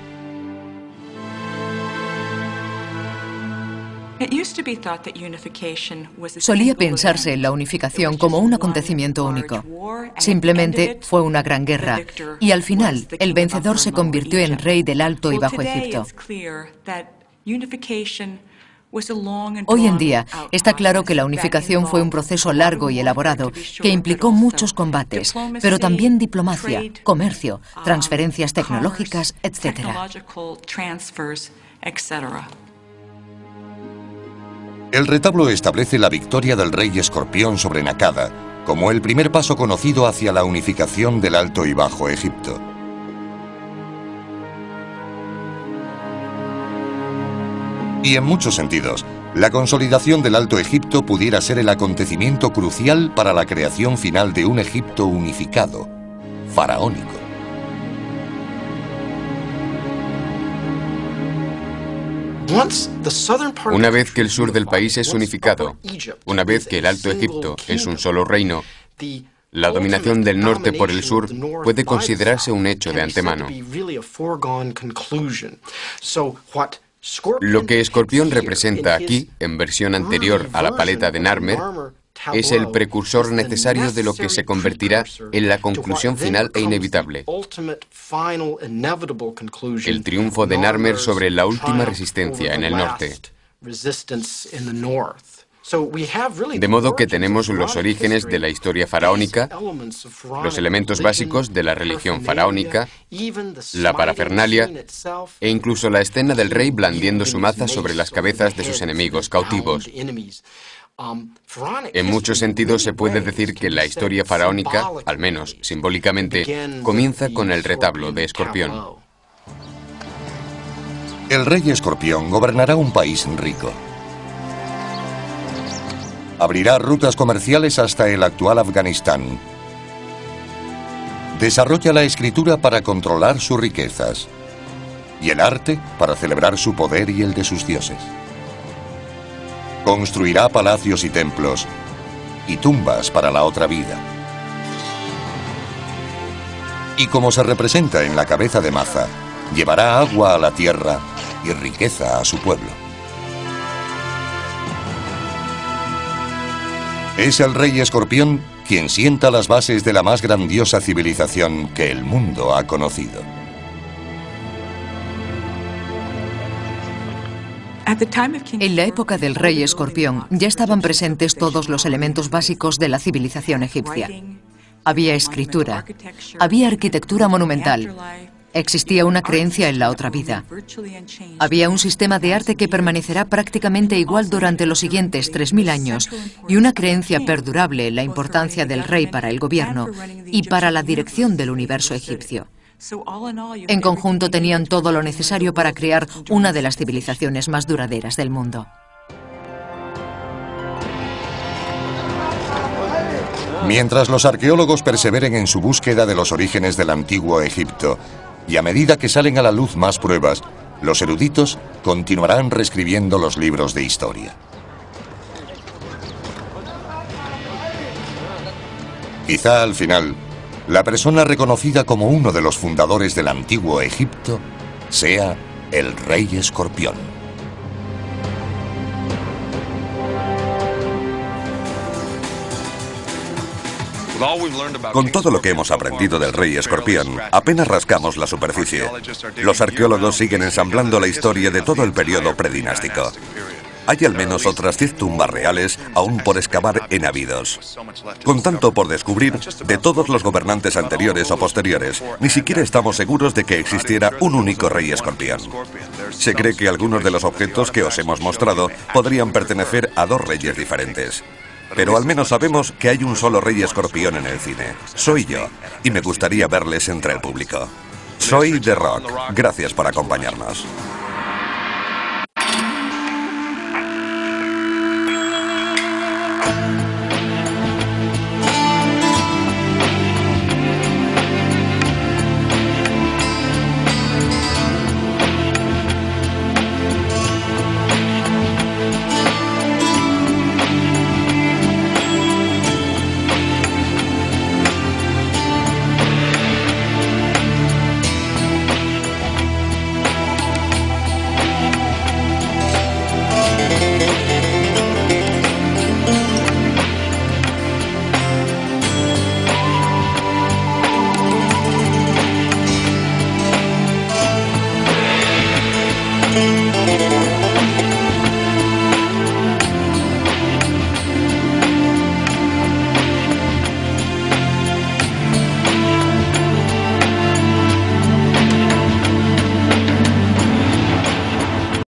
Solía pensarse en la unificación como un acontecimiento único. Simplemente fue una gran guerra, y al final el vencedor se convirtió en rey del Alto y Bajo Egipto. Hoy en día está claro que la unificación fue un proceso largo y elaborado que implicó muchos combates, pero también diplomacia, comercio, transferencias tecnológicas, etcétera. El retablo establece la victoria del rey Escorpión sobre Nakada como el primer paso conocido hacia la unificación del Alto y Bajo Egipto. Y en muchos sentidos, la consolidación del Alto Egipto pudiera ser el acontecimiento crucial para la creación final de un Egipto unificado, faraónico. Una vez que el sur del país es unificado, una vez que el Alto Egipto es un solo reino, la dominación del norte por el sur puede considerarse un hecho de antemano. Lo que Escorpión representa aquí, en versión anterior a la paleta de Narmer, es el precursor necesario de lo que se convertirá en la conclusión final e inevitable. El triunfo de Narmer sobre la última resistencia en el norte. De modo que tenemos los orígenes de la historia faraónica, los elementos básicos de la religión faraónica, la parafernalia e incluso la escena del rey blandiendo su maza sobre las cabezas de sus enemigos cautivos. En muchos sentidos se puede decir que la historia faraónica, al menos simbólicamente, comienza con el retablo de Escorpión. El rey Escorpión gobernará un país rico. Abrirá rutas comerciales hasta el actual Afganistán. Desarrolla la escritura para controlar sus riquezas y el arte para celebrar su poder y el de sus dioses. Construirá palacios y templos y tumbas para la otra vida. Y como se representa en la cabeza de maza, llevará agua a la tierra y riqueza a su pueblo. Es el rey Escorpión quien sienta las bases de la más grandiosa civilización que el mundo ha conocido. En la época del rey Escorpión ya estaban presentes todos los elementos básicos de la civilización egipcia. Había escritura, había arquitectura monumental, existía una creencia en la otra vida. Había un sistema de arte que permanecerá prácticamente igual durante los siguientes tres mil años y una creencia perdurable en la importancia del rey para el gobierno y para la dirección del universo egipcio. En conjunto tenían todo lo necesario para crear una de las civilizaciones más duraderas del mundo. Mientras los arqueólogos perseveren en su búsqueda de los orígenes del antiguo Egipto, y a medida que salen a la luz más pruebas, los eruditos continuarán reescribiendo los libros de historia. Quizá al final, la persona reconocida como uno de los fundadores del antiguo Egipto sea el rey Escorpión. Con todo lo que hemos aprendido del rey escorpión, apenas rascamos la superficie. Los arqueólogos siguen ensamblando la historia de todo el periodo predinástico. Hay al menos otras diez tumbas reales aún por excavar en Abidos. Con tanto por descubrir, de todos los gobernantes anteriores o posteriores, ni siquiera estamos seguros de que existiera un único rey escorpión. Se cree que algunos de los objetos que os hemos mostrado podrían pertenecer a dos reyes diferentes. Pero al menos sabemos que hay un solo rey escorpión en el cine. Soy yo, y me gustaría verles entre el público. Soy The Rock. Gracias por acompañarnos.